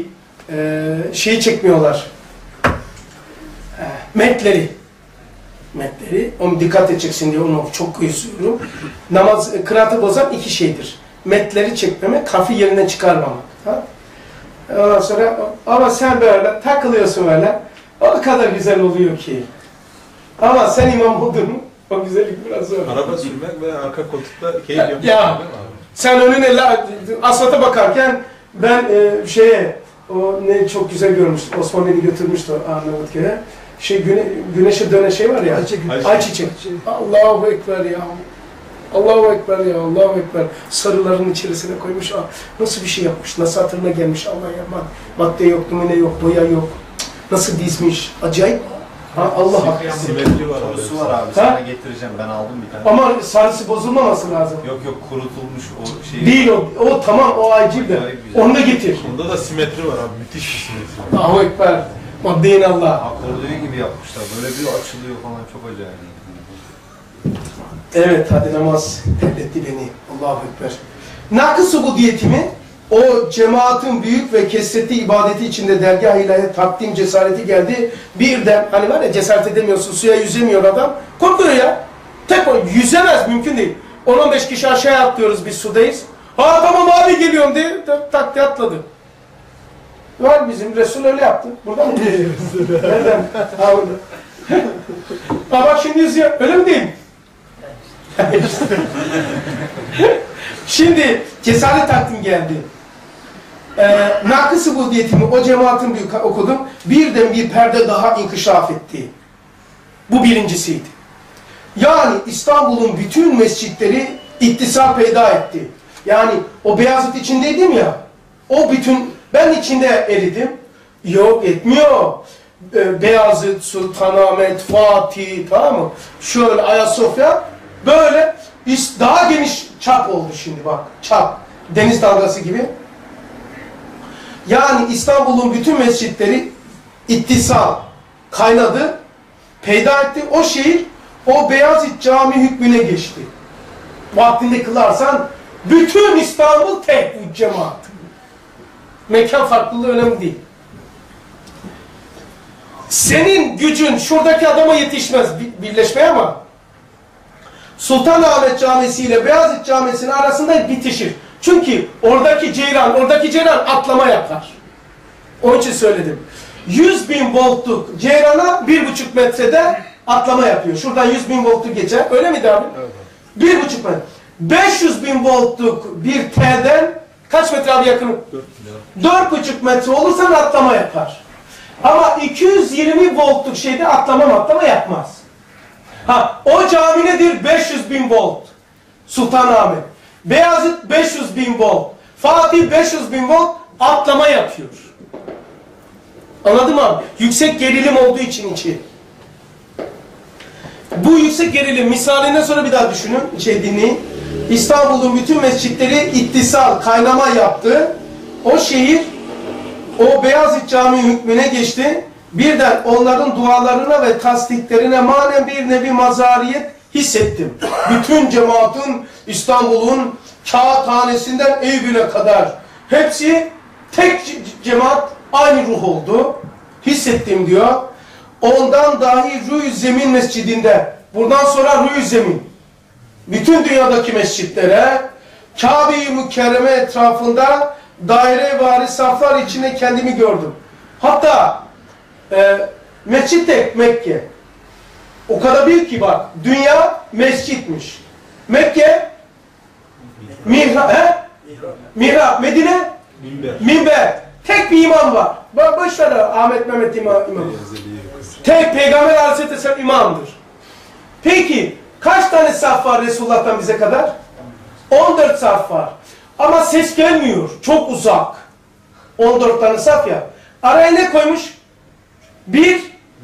şeyi çekmiyorlar. Metleri. metleri. Onu dikkat edeceksin diye onu çok kıyısıyorum. Namaz, kıraatı bozan iki şeydir. Metleri çekmemek, kafi yerinden çıkarmamak. Ha? Ondan sonra ama sen böyle takılıyorsun öyle. O kadar güzel oluyor ki. Ama sen imam oldun mu? O güzellik biraz zor. Araba sürmek ve arka koltukta keyif yapmak. Ya, sen önüne asfalta bakarken ben o ne çok güzel görmüştüm. Osman beni götürmüştü Arnavutköy'e. Güneşe dönen şey var ya. Ayçiçek. Allahu Ekber ya. Allahu Ekber ya. Allahu Ekber. Sarıların içerisine koymuş. Nasıl bir şey yapmış? Nasıl hatırına gelmiş Allah ya. Madde yok, numune yok, boya yok. Nasıl dizmiş? Acayip. Allah hakkı. Simetri var, kurusu var abi. Sana getireceğim. Ben aldım bir tane. Ama sarısı bozulmaması lazım. Yok kurutulmuş o şey. Değil o tamam o acil de. Onu da getir. Onda da simetri var abi. Müthiş bir simetri. Allahu Ekber. Maddeyin Allah. Akordeon gibi yapmışlar. Böyle bir açılıyor falan, çok acayip. Evet, hadi namaz terletti beni. Allahu Ekber. Nakıs ubudiyetimi, o cemaatin büyük ve kesretli ibadeti içinde dergâh-ı ilahiye takdim cesareti geldi. Birden, hani var ya cesaret edemiyorsun, suya yüzemiyor adam. Korkuyor ya. Tek o, yüzemez, mümkün değil. 10-15 kişi aşağıya atlıyoruz, biz sudayız. Ha tamam abi geliyorum diye tak diye atladı. Var bizim Resul öyle yaptı. Burada mı? Nereden? Ha burada. Ha bak şimdi yüzüyor. Öyle mi değil mi? Şimdi cesaret takdim geldi. Nakıs-ı budiyetimi o cemaatin büyük okudum. Birden bir perde daha inkişaf etti. Bu birincisiydi. Yani İstanbul'un bütün mescitleri ittisal peyda etti. Yani o Beyazıt içindeydim ya, o bütün, ben içinde eridim. Yok etmiyor. Beyazıt, Sultanahmet, Fatih, tamam mı? Şöyle Ayasofya, böyle daha geniş çap oldu şimdi bak. Çap. Deniz dalgası gibi. Yani İstanbul'un bütün mescitleri ittisal kaynadı, peyda etti. O şehir, o Beyazıt Cami hükmüne geçti. Vaktinde kılarsan, bütün İstanbul tek bir cemaat. Mekan farklılığı önemli değil. Senin gücün şuradaki adama yetişmez birleşmeye ama Sultanahmet Camisi ile Beyazıt Camisi'nin arasında bitişir. Çünkü oradaki ceyran atlama yapar. Onun için söyledim. 100.000 voltluk ceyrana 1,5 metrede atlama yapıyor. Şuradan 100.000 voltluk geçer. Öyle miydi abi? Evet. 1,5 metre. 500.000 voltluk bir telden kaç metre abi yakın? 4,5 metre olursa atlama yapar. Ama 220 voltluk şeyde atlama yapmaz. Ha, o cami nedir? 500.000 volt. Sultanahmet. Beyazıt 500.000 volt. Fatih 500.000 volt atlama yapıyor. Anladın mı abi? Yüksek gerilim olduğu için içi. Bu yüksek gerilim misalinden sonra bir daha düşünün, dinleyin. İstanbul'un bütün mescitleri ittisal, kaynama yaptı. O şehir, o Beyazıt Camii hükmüne geçti. Birden onların dualarına ve tasdiklerine manen bir nevi mazariyet hissettim. Bütün cemaatin, İstanbul'un kağıthanesinden Eyüp'üne kadar hepsi tek cemaat, aynı ruh oldu. Hissettim diyor. Ondan dahi Rüy Zemin Mescidinde, buradan sonra Rüy Zemin, bütün dünyadaki mescitlere, Kabe-i Mükerreme etrafında daire-vari saflar içinde kendimi gördüm. Hatta mescid tek Mekke. O kadar büyük ki bak, dünya mescitmiş. Mekke, mihrap, Medine, minber. Tek bir imam var. Boşver Ahmet Mehmet imam. Tek Peygamber Aleyhisselam imamdır. Peki kaç tane saf var Resulullah'tan bize kadar? 14 saf var. Ama ses gelmiyor. Çok uzak. 14 tane saf ya. Araya ne koymuş? Bir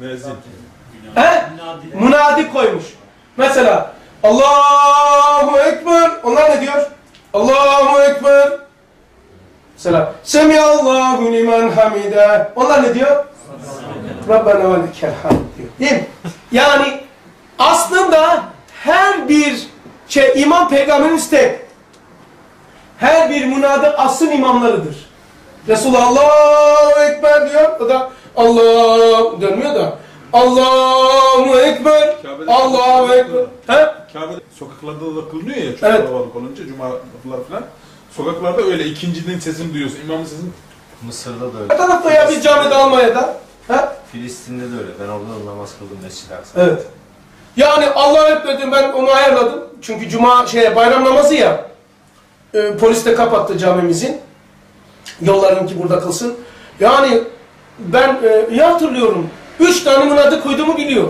münadi koymuş. Mesela Allahu Ekber. Onlar ne diyor? Allahu Ekber. Mesela Semiyallahu limen hamide. Onlar ne diyor? Rabbena ve lekel hamd diyor. Değil mi? Yani aslında her bir imam peygamberimiz tek. Her bir münadi asıl imamlarıdır. Resulullah Allahu Ekber diyor. O da Allah dönmüyor da Allahu Ekber, Kabe'de Allahu Ekber. He? Kabe'de sokaklarda da kılınıyor ya, çok Evet. kalabalık olunca, cuma kapıları falan. Sokaklarda öyle ikincinin sesini duyuyorsun, imamın sesini. Mısır'da da Ne öyle. tarafta ya bir camide Almanya'da? He? Filistin'de de öyle. Ben orada da namaz kıldım Mescid-i Aksa. Evet. Yani Allahu Ekber dedim, ben onu ayarladım. Çünkü cuma bayram namazı ya. Polis de kapattı camimizin. Yollarım ki burada kılsın. Yani ben iyi hatırlıyorum. 3 tane mınadı koyduğumu biliyor.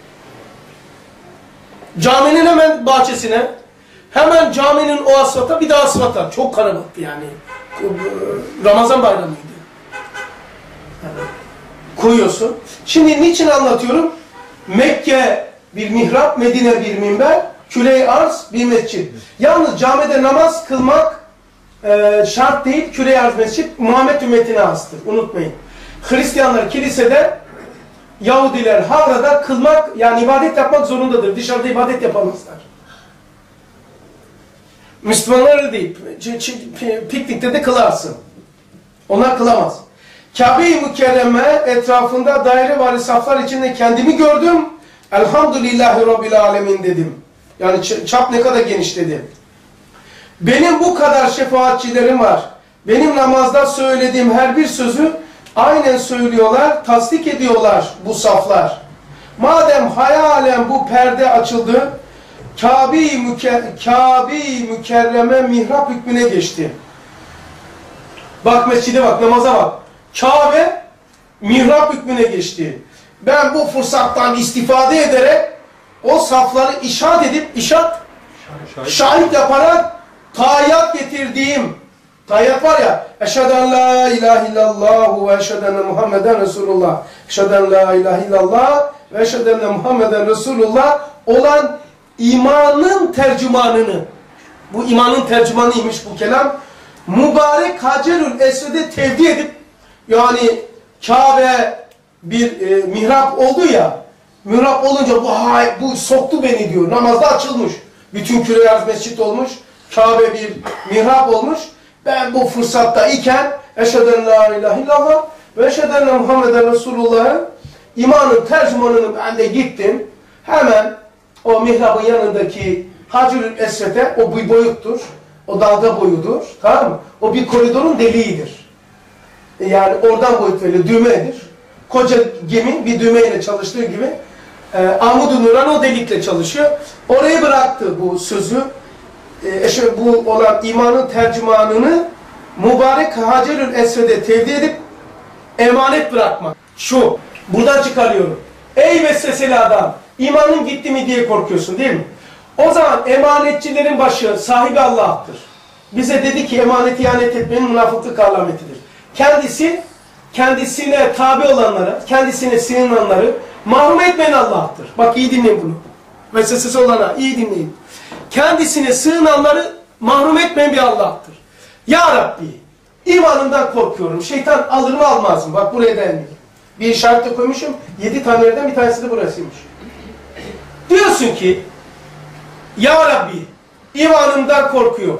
Caminin hemen bahçesine, hemen caminin o asfalta, bir de asfalta. Çok kalabalıktı yani. Ramazan bayramıydı. Yani koyuyorsun. Şimdi niçin anlatıyorum? Mekke bir mihrap, Medine bir minber, küre-i arz bir mescit. Yalnız camide namaz kılmak şart değil, küre-i arz mescit Muhammed ümmetine hastır. Unutmayın. Hristiyanlar kilisede, Yahudiler havrada kılmak, yani ibadet yapmak zorundadır. Dışarıda ibadet yapamazlar. Müslümanlar değil. Piknikte de kılarsın. Onlar kılamaz. Kabe-i Mükerreme etrafında daire saflar içinde kendimi gördüm. Elhamdülillahi Rabbil Alemin dedim. Yani çap ne kadar geniş dedim. Benim bu kadar şefaatçilerim var. Benim namazda söylediğim her bir sözü aynen söylüyorlar, tasdik ediyorlar bu saflar. Madem hayalen bu perde açıldı, Kabe-i Mükerreme mihrap hükmüne geçti. Bak mescide bak, namaza bak. Kabe mihrap hükmüne geçti. Ben bu fırsattan istifade ederek o safları işaret edip, şahit yaparak tayyat getirdiğim, tayyat var ya, eşhedü en la ilahe illallah ve eşhedü enne Muhammeden Resulullah, eşhedü en la ilahe illallah ve eşhedü enne Muhammeden Resulullah olan imanın tercümanını, bu imanın tercümanıymış bu kelam, mübarek Hacerül Esved'e tevdi edip, yani Kabe bir mihrap oldu ya, mihrap olunca bu soktu beni diyor, namazda açılmış, bütün küre arz mescit olmuş, Kabe bir mihrap olmuş, ben bu fırsatta iken eşhedü en la ilahe illallah ve eşhedü enne Muhammeden Resulullah'ın imanın tercümanını ben de gittim, hemen o mihrabın yanındaki Hacerül Esved'e, o bir boyuttur, o dalga boyudur, tamam mı? O bir koridorun deliğidir. Yani oradan boyut verilir, düğmedir. Koca gemi bir düğmeyle çalıştığı gibi Amud-u Nuran o delikle çalışıyor. Oraya bıraktı bu sözü. Bu olan imanın tercümanını mübarek Hacerül Esved'e tevdi edip emanet bırakmak. Şu, buradan çıkarıyorum. Ey vesveseli adam, imanın gitti mi diye korkuyorsun değil mi? O zaman emanetçilerin başı sahibi Allah'tır. Bize dedi ki emaneti ihanet etmenin münafıklık alametidir. Kendisine tabi olanları, kendisine sığınanları mahrum etmeyen Allah'tır. Bak iyi dinleyin bunu. Vesvesesi olana iyi dinleyin. Kendisine sığınanları mahrum etmeyen bir Allah'tır. Ya Rabbi, imanımdan korkuyorum. Şeytan alır mı almaz mı? Bak buraya dayanıyor. Bir işaret de koymuşum. 7 tane yerden bir tanesi de burasıymış. Diyorsun ki, Ya Rabbi, imanımdan korkuyor.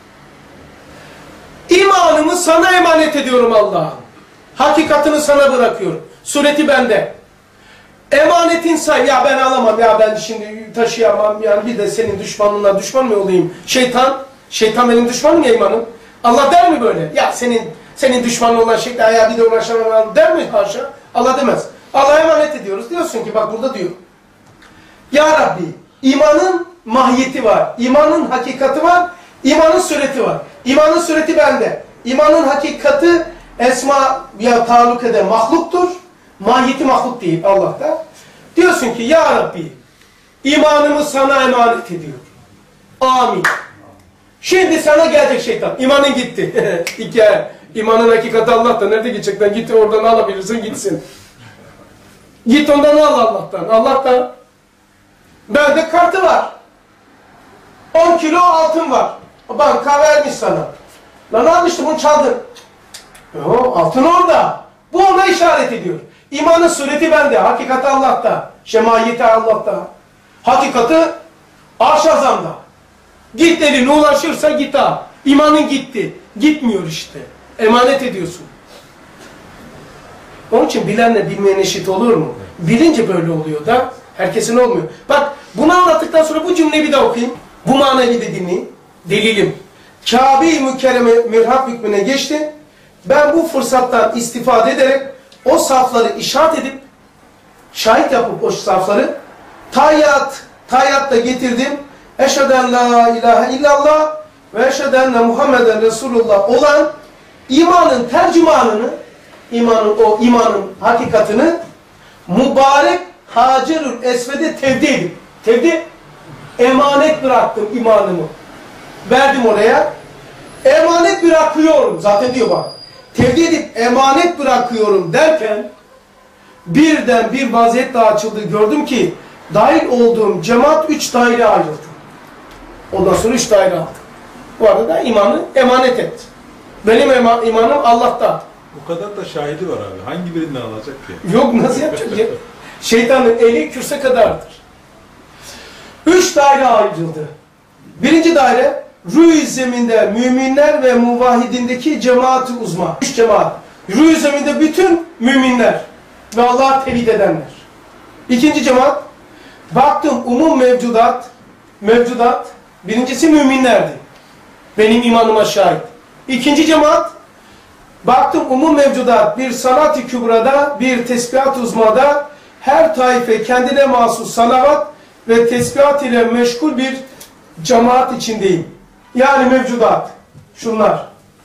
İmanımı sana emanet ediyorum Allah'ım. Hakikatini sana bırakıyorum. Sureti bende. Emanetin say, ya ben alamam, ya ben şimdi taşıyamam, yani bir de senin düşmanına düşman mı olayım? Şeytan benim düşmanım ya imanım. Allah der mi böyle? Ya senin düşmanın olan şeytan, ya bir de uğraşamam der mi? Haşa. Allah demez. Allah'a emanet ediyoruz. Diyorsun ki bak burada diyor. Ya Rabbi, imanın mahiyeti var, imanın hakikati var, imanın sureti var. İmanın sureti bende. İmanın hakikati esma ya taluk eden mahluktur. Mahiyeti mahluk değil Allah'ta. Diyorsun ki ya Rabbi, imanımı sana emanet ediyorum. Amin. Şimdi sana gelecek şeytan. İmanın gitti. Hikaye. İmanın hakikati Allah'ta. Nerede gidecek? Ben git oradan alabilirsin gitsin. Git ondan al Allah'tan. Allah'tan. Bende kartı var. 10 kilo altın var. Banka vermiş sana. Lan almıştı bunu çaldın. Altın orada. Bu ona işaret ediyor. İmanın sureti bende. Hakikati Allah'ta. Şemayeti Allah'ta. Hakikati Arş Azam'da. Git eline ulaşırsa git al. İmanın gitti. Gitmiyor işte. Emanet ediyorsun. Onun için bilenle bilmeyen eşit olur mu? bilince böyle oluyor da herkesin olmuyor. Bak bunu anlattıktan sonra bu cümleyi bir daha okuyayım. Bu manayı da dinleyin. Delilim. Kabe-i Mükerreme mirhab hükmüne geçti. Ben bu fırsattan istifade ederek o safları işaret edip şahit yapıp o safları tayyat da getirdim. Eşhedü en la ilahe illallah ve eşhedü enne Muhammeden Resulullah olan imanın tercümanını, imanın hakikatini mübarek Hacerül Esved'e tevdi edip, emanet bıraktım imanımı. Verdim oraya. Emanet bırakıyorum. Zaten diyor bak. Tevdi edip emanet bırakıyorum derken birden bir vaziyet daha açıldı. Gördüm ki dahil olduğum cemaat 3 daire ayrıldı. Ondan sonra 3 daire aldı. Bu arada imanı emanet etti. Benim imanım Allah'ta. Bu kadar da şahidi var abi. Hangi birinden alacak ki? Yok nasıl yapacak ya? Şeytanın eli kürse kadardır. 3 daire ayrıldı. Birinci daire Rüy zeminde müminler ve muvahhidindeki cemaat-i uzma. 3 cemaat. Rüy zeminde bütün müminler ve Allah'a tevhid edenler. İkinci cemaat, baktım umum mevcudat, birincisi müminlerdi. Benim imanıma şahit. İkinci cemaat, baktım umum mevcudat bir sanat-ı kübrada, bir tesbihat-ı uzmada, her taife kendine mahsus salavat ve tesbihat ile meşgul bir cemaat içindeyim. Yani mevcudat. Şunlar.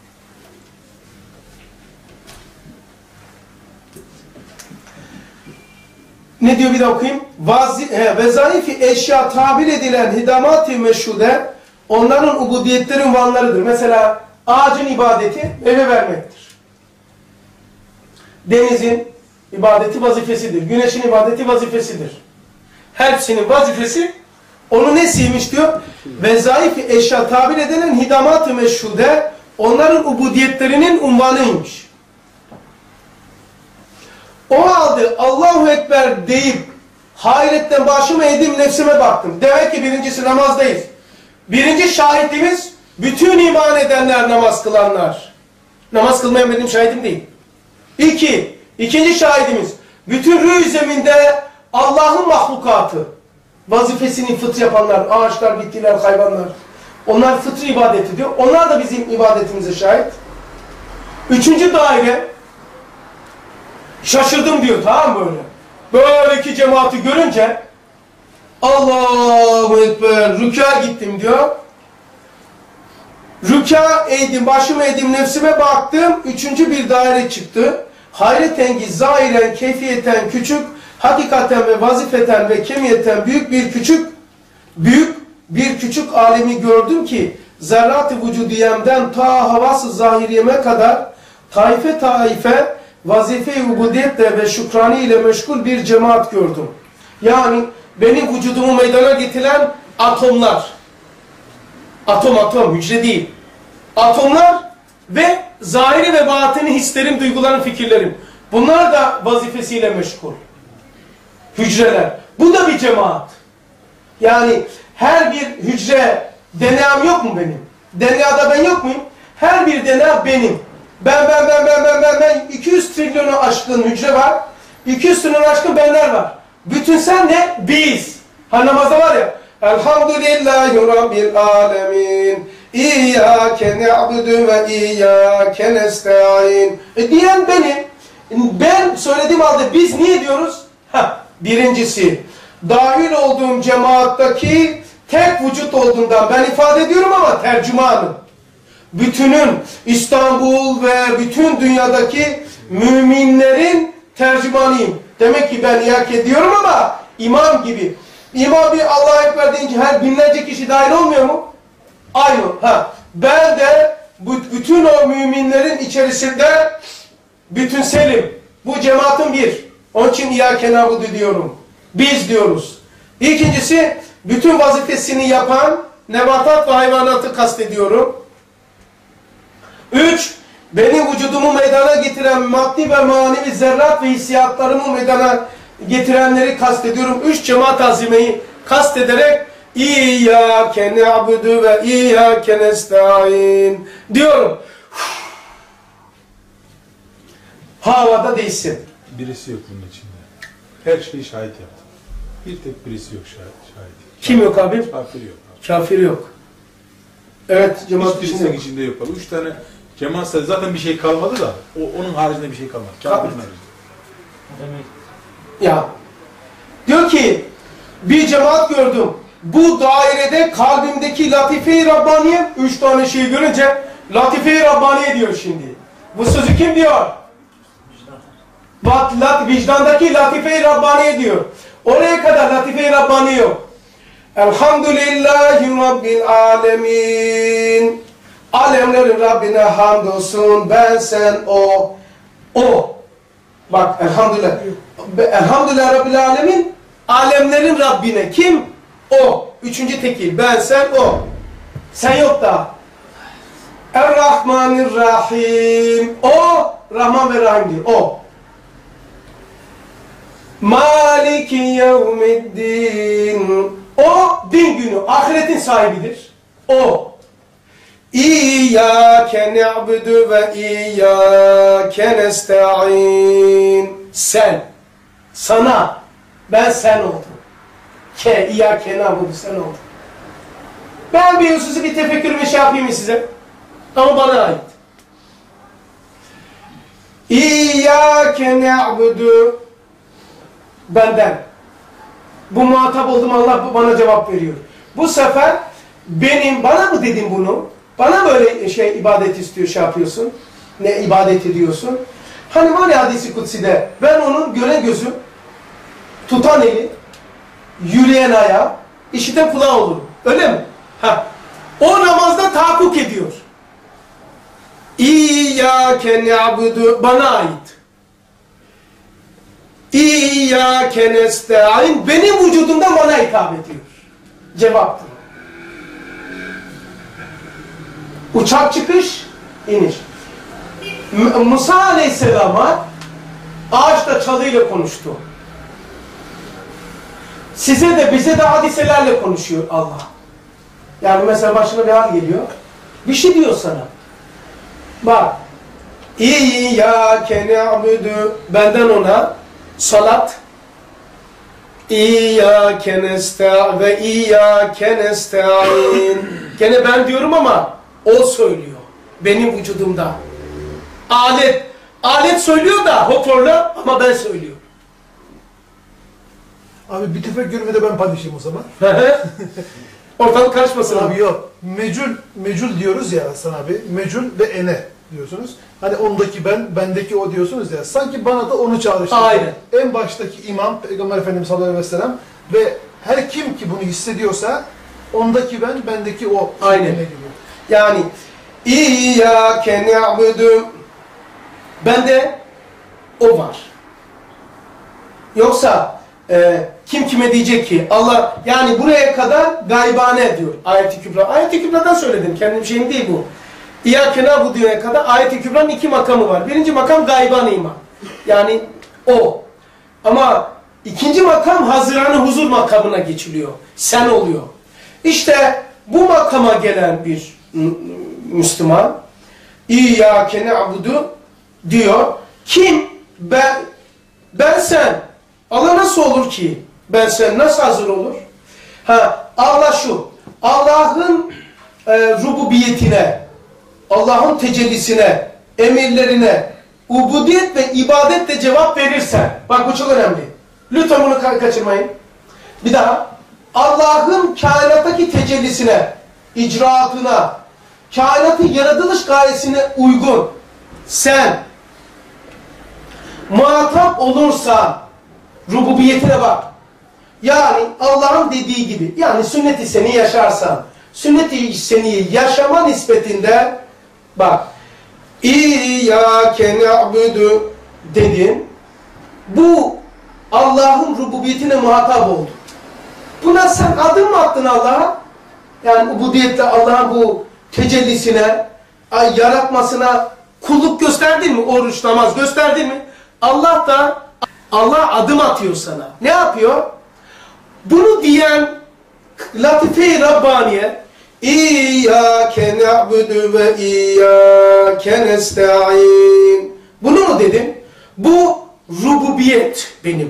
Ne diyor bir de okuyayım? Vezaifi eşya tabir edilen hidamat-ı meşhude onların ubudiyetlerin vanlarıdır. Mesela ağacın ibadeti meyve vermektir. Denizin ibadeti vazifesidir. Güneşin ibadeti vazifesidir. Hepsinin vazifesi onun nesiymiş diyor? Vezaifi eşya tabir edilen hidamat-ı meşhude onların ubudiyetlerinin unvanıymış. O halde Allahu Ekber deyip hayretten başımı eğdim nefsime baktım. Demek ki birincisi namazdayız. Birinci şahitimiz bütün iman edenler, namaz kılanlar. Namaz kılmayan benim şahidim değil. İkinci şahidimiz bütün rüy zeminde Allah'ın mahlukatı. Vazifesini fıtr yapanlar, ağaçlar, bitkiler, hayvanlar. Onlar fıtri ibadeti diyor. Onlar da bizim ibadetimize şahit. Üçüncü daire şaşırdım diyor, tamam mı böyle? Böyle iki cemaati görünce Allahu Ekber, rükâ gittim diyor. Rükâ eğdim, başımı eğdim, nefsime baktım. Üçüncü bir daire çıktı. Hayretengiz, zahiren, keyfiyeten küçük, hakikaten ve vazifeten ve kemiyeten büyük bir küçük alemi gördüm ki zerrat-ı vücudiyemden ta havas-ı zahiriyeme kadar taife vazife-i ubudiyetle ve şükrani ile meşgul bir cemaat gördüm. Yani benim vücudumu meydana getiren atomlar. Atom, hücre değil. Atomlar ve zahiri ve batini hislerim, duygularım, fikirlerim. Bunlar da vazifesiyle meşgul. Hücreler. Bu da bir cemaat. Yani her bir hücre, DNA'm yok mu benim? DNA'da ben yok muyum? Her bir DNA benim. Ben 200 trilyonu aşkın hücre var. 200 trilyonu aşkın benler var. Bütün sen ne? Biz. Ha namazda var ya. Elhamdülillahi Rabbil alemin. İyyâke ne'budu ve iyyâke nesta'in. Diyen benim. Ben söylediğim halde biz niye diyoruz? Birincisi, dahil olduğum cemaattaki tek vücut olduğundan ben ifade ediyorum ama tercümanım. Bütünün, İstanbul ve bütün dünyadaki müminlerin tercümanıyım. Demek ki ben iyak ediyorum ama imam gibi. İmam bir Allah'a Ekber deyince her binlerce kişi dahil olmuyor mu? Aynı. Ben de bütün o müminlerin içerisinde bütünselim. Bu cemaatin bir. Onun için İyyâke na'budu diyorum. Biz diyoruz. İkincisi, bütün vazifesini yapan nebatat ve hayvanatı kastediyorum. 3. Benim vücudumu meydana getiren maddi ve manevi zerrat ve hissiyatlarımı meydana getirenleri kastediyorum. 3 cemaat azimeyi kastederek İyyâke ne'budu ve iyyâke nesta'in diyorum. Havada değilsin. Birisi yok bunun içinde. her şeyi şahit yaptım. Bir tek birisi yok şahit. Kim yok abi? Kafir yok abi. Kafir yok. Evet, cemaat Hiçbirisinin içinde yok. içinde yok abi. 3 tane cemaat sayısı zaten bir şey kalmadı da onun haricinde bir şey kalmadı. Kafirin haricinde. Demek Ya, diyor ki, bir cemaat gördüm. Bu dairede kalbimdeki Latife-i Rabbaniye, 3 tane şeyi görünce Latife-i Rabbaniye diyor şimdi. Bu sözü kim diyor? Bak, vicdandaki Latife-i Rabbaniye diyor. Oraya kadar Latife-i Rabbaniye yok. Elhamdülillahi Rabbil alemin. Alemlerin Rabbine hamdolsun. Ben, sen, o. O. Bak, elhamdülillah. Elhamdülillah Rabbil alemin. Alemlerin Rabbine. Kim? O. Üçüncü tekil. Ben, sen, o. Sen yok da. Er-Rahmanir-Rahim. O. Rahman ve Rahim'dir. O. Maliki yevmiddin. O din günü, ahiretin sahibidir. O. İyyâke ne'budu ve iyyâke nesta'in. Sen. Sana. Ben sen oldum. İyyâke ne'budu sen oldum. Ben bir hususi bir tefekkür ve şey yapayım size. Ama bana ait. İyyâke ne'budu. Benden. Bu muhatap oldum, Allah bana cevap veriyor. Bu sefer bana mı dedim bunu? Bana böyle ibadet istiyor, şey yapıyorsun. Ne ibadet ediyorsun? Hani var ya hadisi kutside, ben onun gören gözü, tutan eli, yürüyen ayağı, işiten kulağı olurum. Öyle mi? Ha. O namazda tahakkuk ediyor. İyyâke ne'budu bana ait. İyyâke nesta'in benim vücudumda bana hitap ediyor. Cevaptır. Uçak çıkış, iniş. Musa Aleyhisselam'a ağaçta çalıyla konuştu. Size de bize de hadiselerle konuşuyor Allah. Yani mesela başına bir hal geliyor. Bir şey diyor sana. Bak. İyyâke ne'budu benden ona salat, İyyâke nesta'in ve İyyâke nesta'in. Gene ben diyorum ama o söylüyor. Benim vücudumda. Alet söylüyor da hoparlör ama ben söylüyorum. Abi bir tefekkürümü de ben paylaşayım o zaman. Ortalık karışmasın Abi abi. yok. Mecul diyoruz ya Hasan abi. Mecul ve ene diyorsunuz. Hani ondaki ben, bendeki o diyorsunuz ya. Sanki bana da onu çağrıştırdı. Aynen. En baştaki imam, Peygamber Efendimiz sallallahu aleyhi ve sellem ve her kim ki bunu hissediyorsa ondaki ben, bendeki o. Aynen. Geliyor. Yani İyyâke ne'budu bende o var. Yoksa kim kime diyecek ki Allah yani buraya kadar gaybane diyor ayet-i kübra. Ayet-i kübradan söyledim. Kendim şeyim değil bu. İyyâke na'budu'ya kadar ayet-i kübranın 2 makamı var. Birinci makam gaybane iman. Yani o. Ama ikinci makam hazırane huzur makamına geçiliyor. Sen oluyor. İşte bu makama gelen bir Müslüman İyyâke na'budu diyor. Kim? Ben sen. Allah nasıl olur ki? Ben sen nasıl hazır olur? Allah şu. Allah'ın rububiyetine, Allah'ın tecellisine, emirlerine, ubudiyet ve ibadetle cevap verirsen. Bak bu çok önemli. Lütfen bunu kaçırmayın. Bir daha. Allah'ın kainattaki tecellisine, icraatına, kainatın yaratılış gayesine uygun sen muhatap olursa rububiyetine bak. Yani Allah'ın dediği gibi, yani sünnet-i seni yaşarsan, sünnet-i seni yaşama nispetinde bak, İyyâke ne'budu dedin, bu Allah'ın rububiyetine muhatap oldu. Buna sen adım mı attın Allah'a? Yani ubudiyetle Allah'ın bu tecellisine, yaratmasına kulluk gösterdin mi? Oruç, namaz gösterdin mi? Allah adım atıyor sana. Ne yapıyor? Bunu diyen Latife-i Rabbaniye İyyâke ne'budu ve İyyâke nesta'in. Bunu mu dedim? Bu rububiyet benim.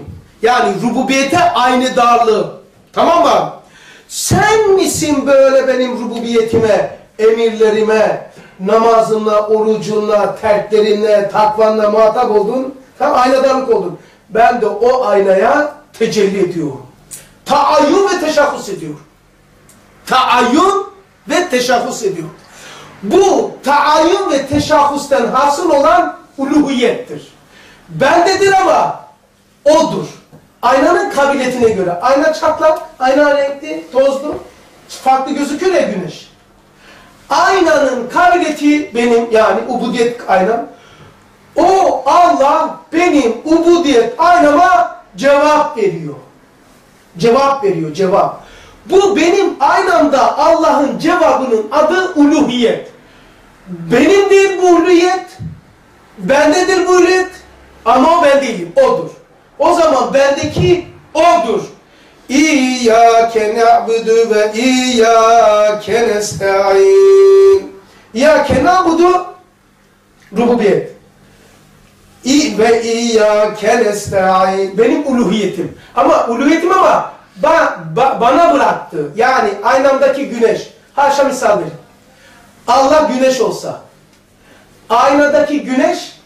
Yani rububiyete aynı darlığı. Tamam mı? Sen misin böyle benim rububiyetime, emirlerime, namazınla, orucunla, terklerinle, takvanla muhatap oldun? Tam aynadarlık oldun. Ben de o aynaya tecelli ediyorum. Taayyün ve teşahhus ediyorum. Taayyün ve teşahhus ediyorum. Bu taayyün ve teşahhustan hasıl olan uluhiyettir. Bendedir ama odur. Aynanın kabiliyetine göre. Ayna çatlak, ayna renkli, tozlu, farklı gözüküyor ya güneş. Aynanın kabiliyeti benim, yani ubudiyet aynam. O Allah benim ubudiyet aynama cevap veriyor. Cevap veriyor, cevap. Bu benim aynamda Allah'ın cevabının adı uluhiyet. Benimdir bu uluhiyet, bendedir bu uluhiyet ama o ben değilim, odur. O zaman bendeki odur. İyyâke na'budu ve iyyâke nesta'in. İyyâke na'budu rububiyet. Ve iyyâke nesta'in. Benim uluhiyetim. Ama uluhiyetim ama bana bıraktı. Yani aynamdaki güneş. Haşa misal verin. Allah güneş olsa. Aynadaki güneş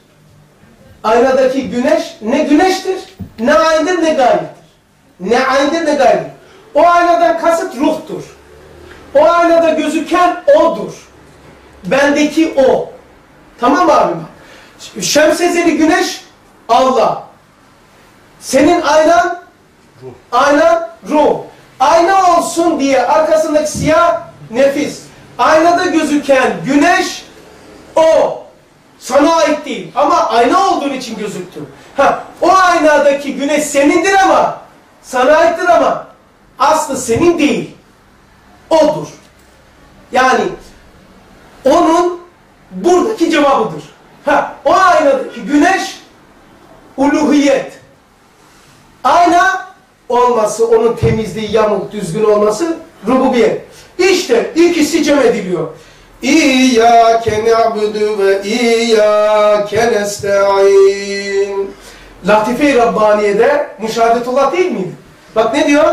ne güneştir, ne aynıdır, ne gayrıdır. Ne aynıdır, ne gayrıdır. O aynadan kasıt ruhtur. O aynada gözüken odur. Bendeki o. Tamam mı abim? Şemsezeli güneş Allah. Senin aynan ruh. Ayna ruh. Ayna olsun diye arkasındaki siyah nefis. Aynada gözüken güneş o. Sana ait değil. Ama ayna olduğun için gözüktü. O aynadaki güneş senindir ama sana aittir ama aslı senin değil. Odur. Yani onun buradaki cevabıdır. O aynadaki güneş uluhiyet. Ayna olması, onun temizliği, yamuk, düzgün olması rububiyet. İşte ikisi cem ediliyor. İyyâke na'budu ve iyyâke nesta'in. Latife-i Rabbaniye'de müşahadetullah değil miydi? Bak ne diyor?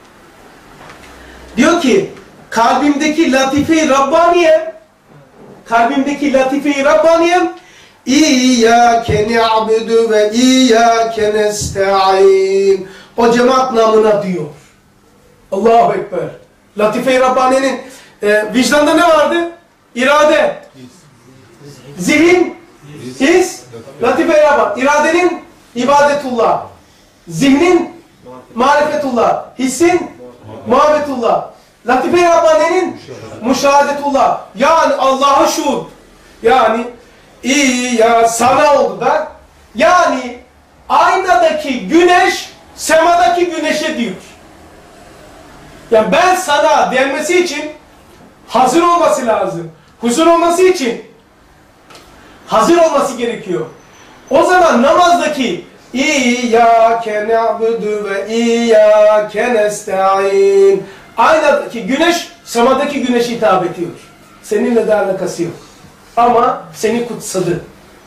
Diyor ki kalbimdeki Latife-i Rabbaniye, kalbimdeki Latife-i Rabbaniye İyyâke na'budu ve iyyâke nesta'in. O cemaat namına diyor. Allahu Ekber. Latife-i Rabbaniye'nin vicdanda ne vardı? İrade. Zihin. His. Latife-i Rabbaniye. İradenin ibadetullah. Zihnin marifetullah. Hissin muhabbetullah. Latife-i Rabbaniye'nin müşahadetullah. Yani Allah'a şuur. Yani ya sana oldu da. Yani aynadaki güneş semadaki güneşe diyor. Yani ben sana denmesi için hazır olması lazım. Huzur olması için hazır olması gerekiyor. O zaman namazdaki İyyâke na'budu ve iyyâke nesta'in. Aynadaki güneş semadaki güneşe hitap ediyor. Seninle de alakası yok. Ama seni kutsadı.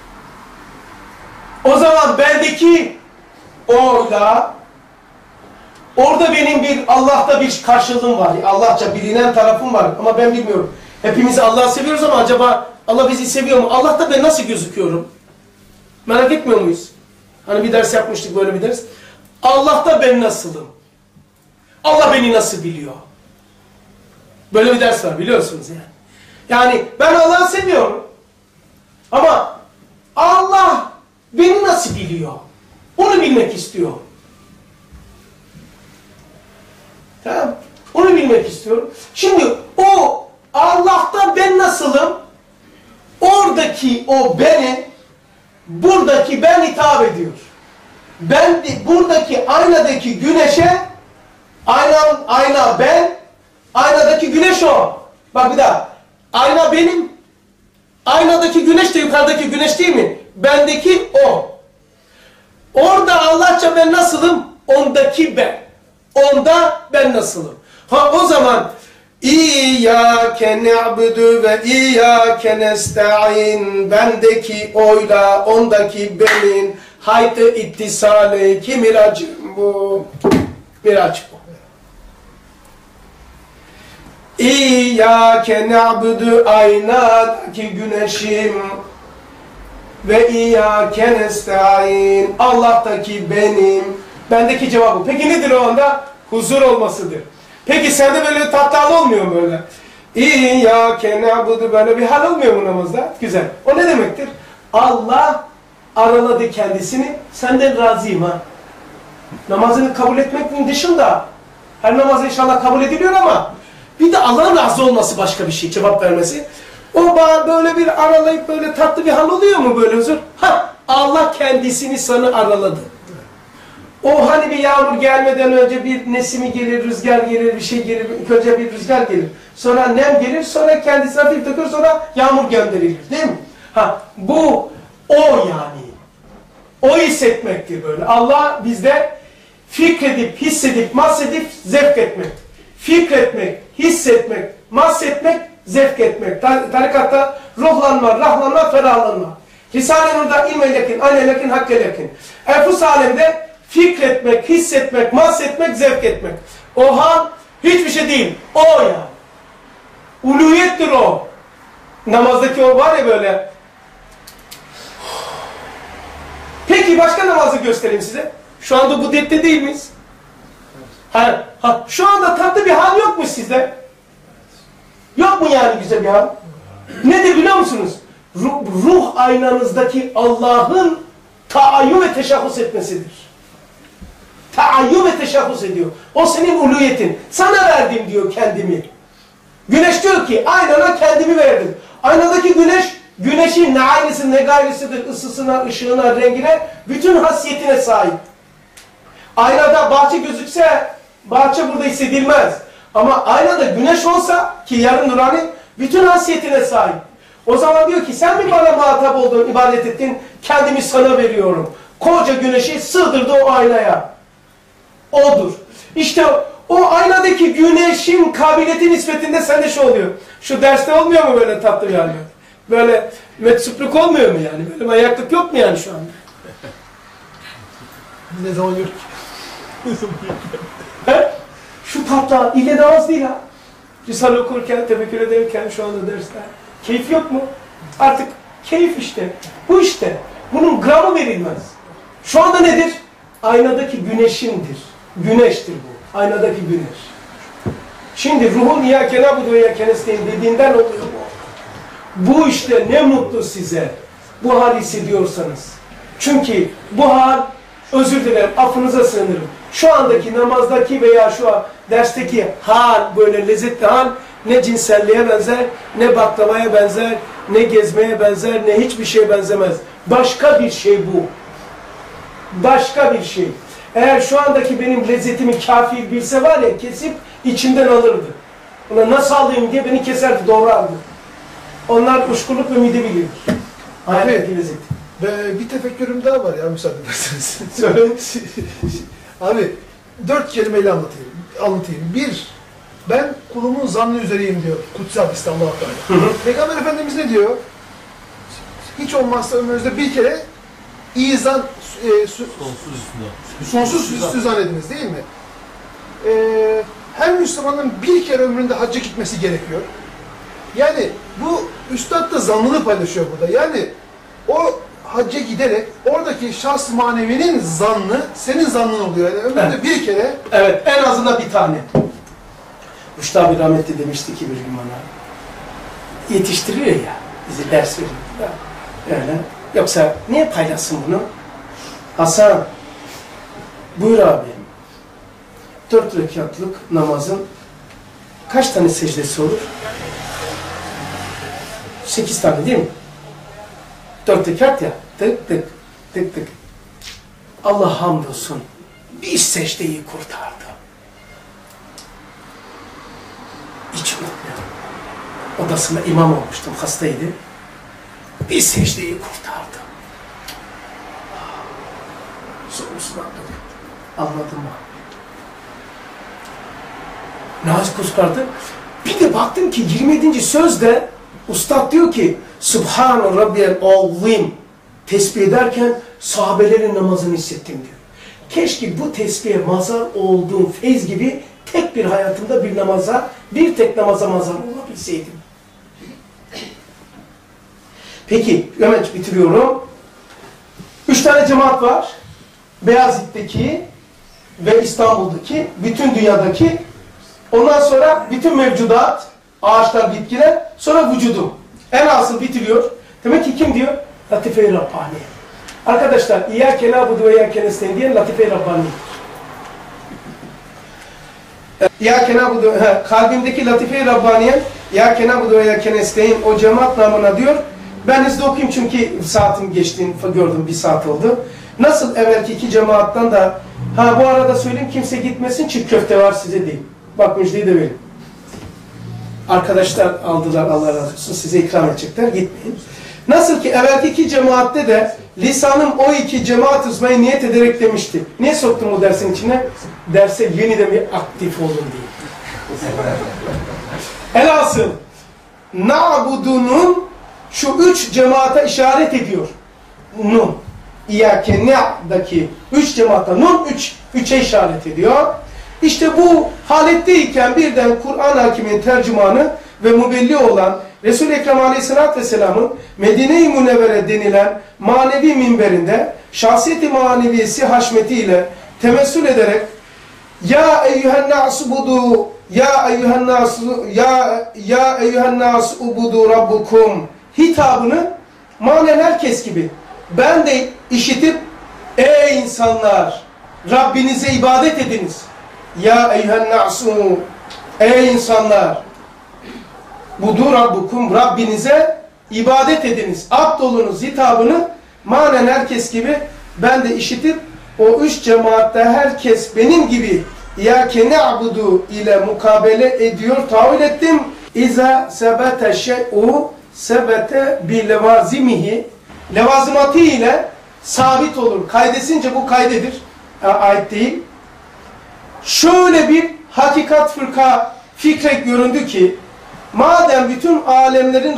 O zaman bendeki orada benim bir Allah'ta bir karşılığım var. Allahça bilinen tarafım var ama ben bilmiyorum. Hepimiz Allah'ı seviyoruz ama acaba Allah bizi seviyor mu? Allah'ta ben nasıl gözüküyorum? Merak etmiyor muyuz? Hani bir ders yapmıştık, böyle bir ders. Allah'ta ben nasılım? Allah beni nasıl biliyor? Böyle bir ders var biliyorsunuz yani. Yani ben Allah'ı seviyorum. Ama Allah beni nasıl biliyor? Onu bilmek istiyor. Tamam. Onu bilmek istiyorum. Şimdi o Allah'ta ben nasılım? Oradaki o beni, buradaki ben hitap ediyor. Ben buradaki aynadaki güneşe, ayna ben, aynadaki güneş o. Bak bir daha. Ayna benim, aynadaki güneş de yukarıdaki güneş değil mi? Bendeki o. Orada Allahça ben nasılım? Ondaki ben. Onda ben nasılım? O zaman İyyâke na'budu ve iyyâke nesta'in. Bendeki oyla ondaki benim hayt-ı ittisale ki miracım bu Miraç bu. İyyâke na'budu aynadaki güneşim ve İyyâke nesta'in Allah'taki benim. Bendeki cevabı. Peki nedir o anda? Huzur olmasıdır. Peki sende böyle tatlı olmuyor mu böyle? İyyâke na'budu böyle bir hal olmuyor mu namazda? Güzel. O ne demektir? Allah araladı kendisini. Senden razıyım ha. Namazını kabul etmenin dışında her namaz inşallah kabul ediliyor ama bir de Allah'ın razı olması başka bir şey, cevap vermesi. O böyle bir aralayıp böyle tatlı bir hal oluyor mu böyle huzur? Ha, Allah kendisini sana araladı. O hani bir yağmur gelmeden önce bir nesimi gelir, rüzgar gelir, bir şey gelir. İlk önce bir rüzgar gelir. Sonra nem gelir, sonra kendisi hafif dökür, sonra yağmur gönderilir. Değil mi? Ha, bu o yani. O hissetmektir böyle. Allah bizde fikredip, hissedip, mahsedip, zevk etmek. Fikretmek, hissetmek, mahsetmek, zevk etmek. Tarikatta ruhlanma, rahlanma, ferahlanma. Risale-i Nur'da ilme lekin, ayne lekin, hakke lekin. Enfus alemde fikretmek, hissetmek, mahsetmek, zevk etmek. O hal hiçbir şey değil. O yani. Uluhiyettir o. Namazdaki o var ya böyle. Peki başka namazı göstereyim size. Şu anda bu dette değil miyiz? Şu anda tatlı bir hal yok mu sizde? Yok mu yani güzel bir hal? Nedir biliyor musunuz? Ruh aynanızdaki Allah'ın taayyün ve teşahhus etmesidir. Taayyün ve teşahhus ediyor. O senin uluhiyetin. Sana verdim diyor kendimi. Güneş diyor ki aynana kendimi verdim. Aynadaki güneş, güneşin ne aynısı ne gayrısıdır. Isısına, ışığına, rengine, bütün hasiyetine sahip. Aynada bahçe gözükse, bahçe burada hissedilmez. Ama aynada güneş olsa, ki yarın nurani, bütün hasiyetine sahip. O zaman diyor ki, sen mi bana muhatap oldun, ibadet ettin, kendimi sana veriyorum. Koca güneşi sığdırdı o aynaya. Odur. İşte o aynadaki güneşin kabiliyeti nispetinde sende şu oluyor. Şu derste olmuyor mu böyle tatlı bir hal? Böyle metsuplık olmuyor mu yani? Böyle manyaklık yok mu yani şu anda? Ne zaman yok ki? Şu tatlı ile de az değil ha. Risale okurken, tefekkür ederken şu anda dersler. Keyif yok mu? Artık keyif işte. Bu işte. Bunun gramı verilmez. Şu anda nedir? Aynadaki güneşindir. Güneştir bu. Aynadaki güneş. Şimdi ruhun İyyâke na'budu ve İyyâke nestaîn dediğinden oluyor bu. Bu işte ne mutlu size. Bu hal hissediyorsanız. Çünkü bu hal, özür dilerim, affınıza sığınırım. Şu andaki namazdaki veya şu an dersteki hal, böyle lezzetli hal ne cinselliğe benzer, ne baklavaya benzer, ne gezmeye benzer, ne hiçbir şeye benzemez. Başka bir şey bu. Başka bir şey. Eğer şu andaki benim lezzetimi kafir bilse var ya, kesip içimden alırdı. Ona nasıl alayım diye beni keserdi, doğrardı. Onlar kuşkuluk ve mide bilir. Hayatdaki lezzeti. Bir tefekkürüm daha var ya, müsaade ederseniz. Söyle. Abi, 4 kelimeyle anlatayım. 1, ben kulumun zannı üzereyim diyor. Kutsi hadiste Allah-u Teala. Peygamber Efendimiz ne diyor? Hiç olmazsa ömrünüzde bir kere iyi zan, sonsuz üstü zannediniz değil mi? Her Müslümanın bir kere ömründe hacca gitmesi gerekiyor. Yani bu üstad da zannını paylaşıyor burada. Yani o hacca giderek oradaki şahs manevinin zannı senin zannın oluyor. Yani ömründe bir kere. Evet, en azından bir tane. Rüştü abi rahmetli demişti ki bir gün bana. Yetiştiriyor ya, bizi ders veriyor. Öyle. Yoksa niye paylaşsın bunu? Hasan, buyur abi. 4 rekatlık namazın kaç tane secdesi olur? 8 tane değil mi? 4 rekat ya. Tık tık, tık tık. Allah hamdolsun. Bir secdeyi kurtardı. Hiç unutmuyorum. Odasında imam olmuştum, hastaydı. Bir secdeyi kurtardı. Sorusunu anladım mı? Nasıl kurtardı? Bir de baktım ki 27. sözde Ustad diyor ki Subhan Rabbiyel Azim tesbih ederken sahabelerin namazını hissettim diyor. keşke bu tesbihe mazhar olduğum feyz gibi tek bir hayatımda bir namaza, bir tek namaza mazhar olabilseydim. Peki, hemen bitiriyorum. 3 tane cemaat var. Beyazıt'taki ve İstanbul'daki, bütün dünyadaki, ondan sonra bütün mevcudat, ağaçlar, bitkiler, sonra vücudu. En asıl bitiriyor. Demek ki kim diyor? Latife-i Rabbani. Arkadaşlar, İyyâke nâbudu ve İyyâke nestaîn diyen Latife-i Rabbani'dir. İyyâke nâbudu, kalbimdeki Latife-i Rabbani'ye İyyâke nâbudu ve İyyâke nestaîn o cemaat namına diyor. Ben hızlı okuyayım çünkü saatim geçtiğini gördüm, 1 saat oldu. Nasıl evvelki 2 cemaattan da, bu arada söyleyeyim kimse gitmesin, çiğ köfte var size değil. Bak müjdeyi de verin. Arkadaşlar aldılar, Allah razı olsun, size ikram edecekler, gitmeyin. Nasıl ki evvelki 2 cemaatte de lisanım o 2 cemaat uzmayı niyet ederek demişti. Niye soktum o dersin içine? Derse yeniden bir aktif olun diye. Elhasıl na'budunun şu 3 cemaate işaret ediyor. Nun. İyyâke na'daki 3 cemaate nun 3'e işaret ediyor. İşte bu haletteyken birden Kur'an Hakim'in tercümanı ve mübelli olan Resul-i Ekrem Aleyhisselatü Vesselam'ın Medine-i Münevvere denilen manevi minberinde şahsiyeti maneviyesi haşmetiyle temessül ederek Ya eyyühen nâs ubudu Ya eyyühen nâs ubudu rabbukum hitabını manen herkes gibi ben de işitip ey insanlar Rabbinize ibadet ediniz. Ya eyyühen nâsû ey insanlar budu rabbukum Rabbinize ibadet ediniz. Abd olunuz hitabını manen herkes gibi ben de işitip o 3 cemaatte herkes benim gibi İyyâke ne'budu ile mukabele ediyor, tavil ettim. İza sebete şey'u sebete bi levazimihi levazımatı ile sabit olur. Kaydesince bu kaydedir. Ait değil. Şöyle bir hakikat fırka fikre göründü ki madem bütün alemlerin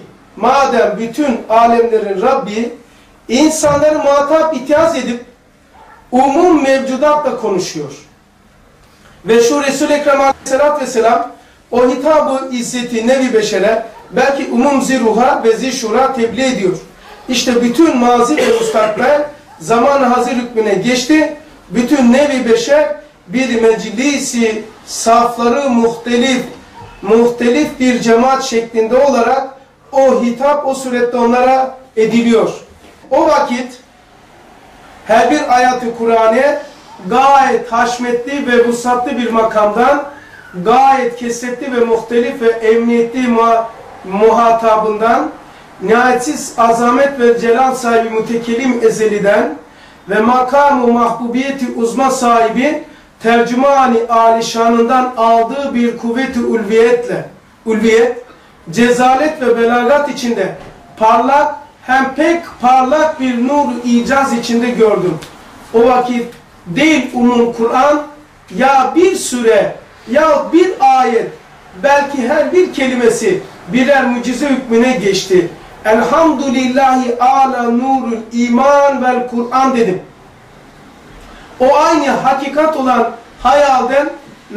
Rabbi insanları muhatap itiraz edip umum mevcudatla konuşuyor. Ve şu Resul-i Ekrem Aleyhisselatü Vesselam o hitabı izzeti nevi beşere belki umum ziruha ve zişura tebliğ ediyor. İşte bütün mazi ve mustakbel zaman-ı hazır hükmüne geçti. Bütün nevi beşer bir meclisi safları muhtelif bir cemaat şeklinde olarak o hitap o surette onlara ediliyor. O vakit her bir ayat-ı Kur'an'e gayet haşmetli ve vusatlı bir makamdan gayet kesretli ve muhtelif ve emniyetli muhatabından nihayetsiz azamet ve celal sahibi mütekellim ezeliden ve makam-ı mahbubiyeti uzma sahibi tercümani alişanından aldığı bir kuvvet-i ulviyet, cezalet ve belagat içinde parlak hem pek parlak bir nur icaz içinde gördüm. O vakit değil umum Kur'an ya bir süre ya bir ayet belki her bir kelimesi birer mucize hükmüne geçti. Elhamdülillahi ala nurul iman vel Kur'an dedim. O aynı hakikat olan hayalden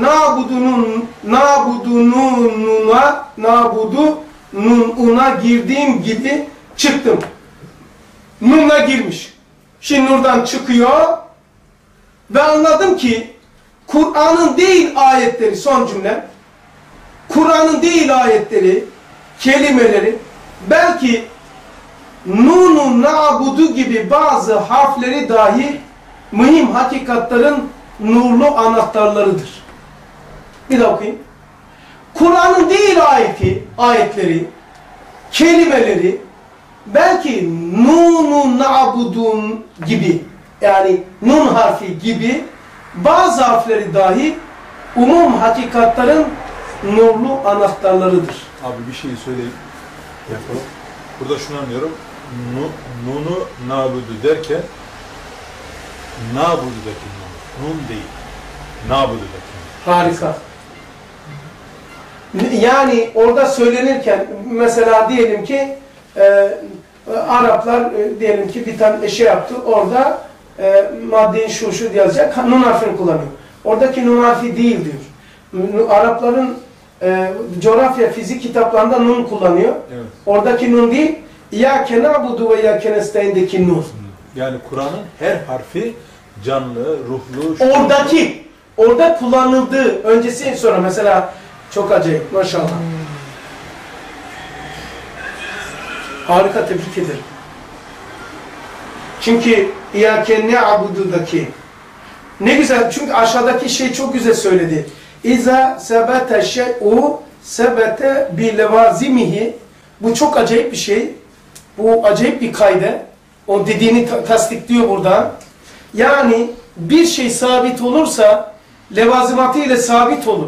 nabudununa girdiğim gibi çıktım. Nun'a girmiş. Şimdi nurdan çıkıyor ve anladım ki Kur'an'ın değil ayetleri, son cümle, Kur'an'ın değil ayetleri, kelimeleri, belki Nun'un na'budu gibi bazı harfleri dahi mühim hakikatların nurlu anahtarlarıdır. Bir daha okuyayım. Kur'an'ın değil ayetleri, kelimeleri, belki Nun'un na'budun gibi, yani Nun harfi gibi bazı harfleri dahi umum hakikatların nurlu anahtarlarıdır. Abi bir şey söyleyeyim. Yapalım. Burada şunu anlıyorum. Nun'u nabudu derken nabududaki nun değil. Nabududaki nun. Harika. Yani orada söylenirken mesela diyelim ki Araplar diyelim ki bir tane şey yaptı. Orada maddeyi şu yazacak, nun harfini kullanıyor. Oradaki nun harfi değil diyor. Arapların coğrafya, fizik kitaplarında nun kullanıyor. Evet. Oradaki nun değil, İyyâke na'budu ve İyyâke nestaîn'deki nun. Yani Kur'an'ın her harfi canlı, ruhlu... Orada kullanıldığı, öncesi sonra mesela çok acayip, maşallah. Harika, tebrik ederim. Çünkü İyyâke na'budu'daki ne güzel, çünkü aşağıdaki şey çok güzel söyledi. İza sebete şey'u sebete bi levazimihi. Bu çok acayip bir şey. Bu acayip bir kaide. O dediğini tasdikliyor burada. Yani bir şey sabit olursa levazimatı ile sabit olur.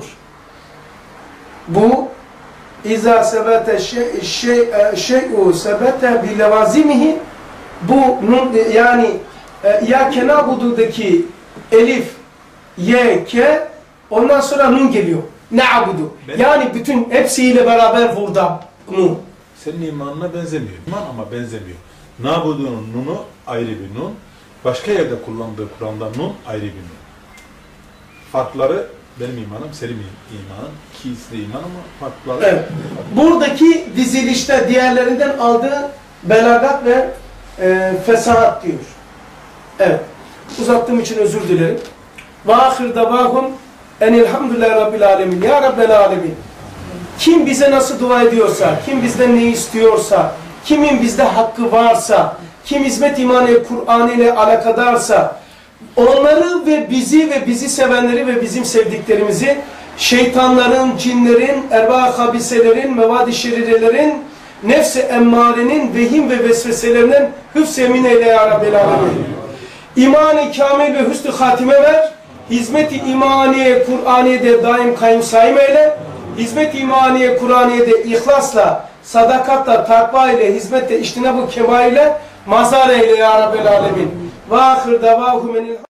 Bu İza sebete şey'u sebete bi levazimihi. Bu yani İyyâke na'budu'daki elif, ye, ke, ondan sonra nun geliyor. Na'budu. Yani bütün hepsiyle beraber burada nun. Senin imanına benzemiyor. İman ama benzemiyor. Na'budu'nun nunu ayrı bir nun. Başka yerde kullandığı Kur'an'da nun ayrı bir nun. Farkları benim imanım, senin imanın. İkisi de iman ama farkları... Evet. Buradaki dizilişte diğerlerinden aldığı belagat ve fesahat diyor. Evet. Uzattığım için özür dilerim. Ve ahir davahum enilhamdülillahi rabbil alemin. Ya Rabbel alemin. Kim bize nasıl dua ediyorsa, kim bizden ne istiyorsa, kimin bizde hakkı varsa, kim hizmet imaniye Kur'an ile alakadarsa, onları ve bizi sevenleri ve bizim sevdiklerimizi şeytanların, cinlerin, erva-ı habiselerin, mevad-i şerirelerin, nefs-i emmarenin vehim ve vesveselerinden hıfz emin eyle ya Rabbel alemin. İman-ı kamil ve hüsnü hatime ver. Hizmet-i imaniye Kur'aniye'de daim kayyum saim eyle. Hizmet-i imaniye Kur'aniye'de ihlasla, sadakatla, takva ile, hizmette, içtinab-ı keba ile mazhar eyle ya Rabbel alemin. Ve ahir davahum enil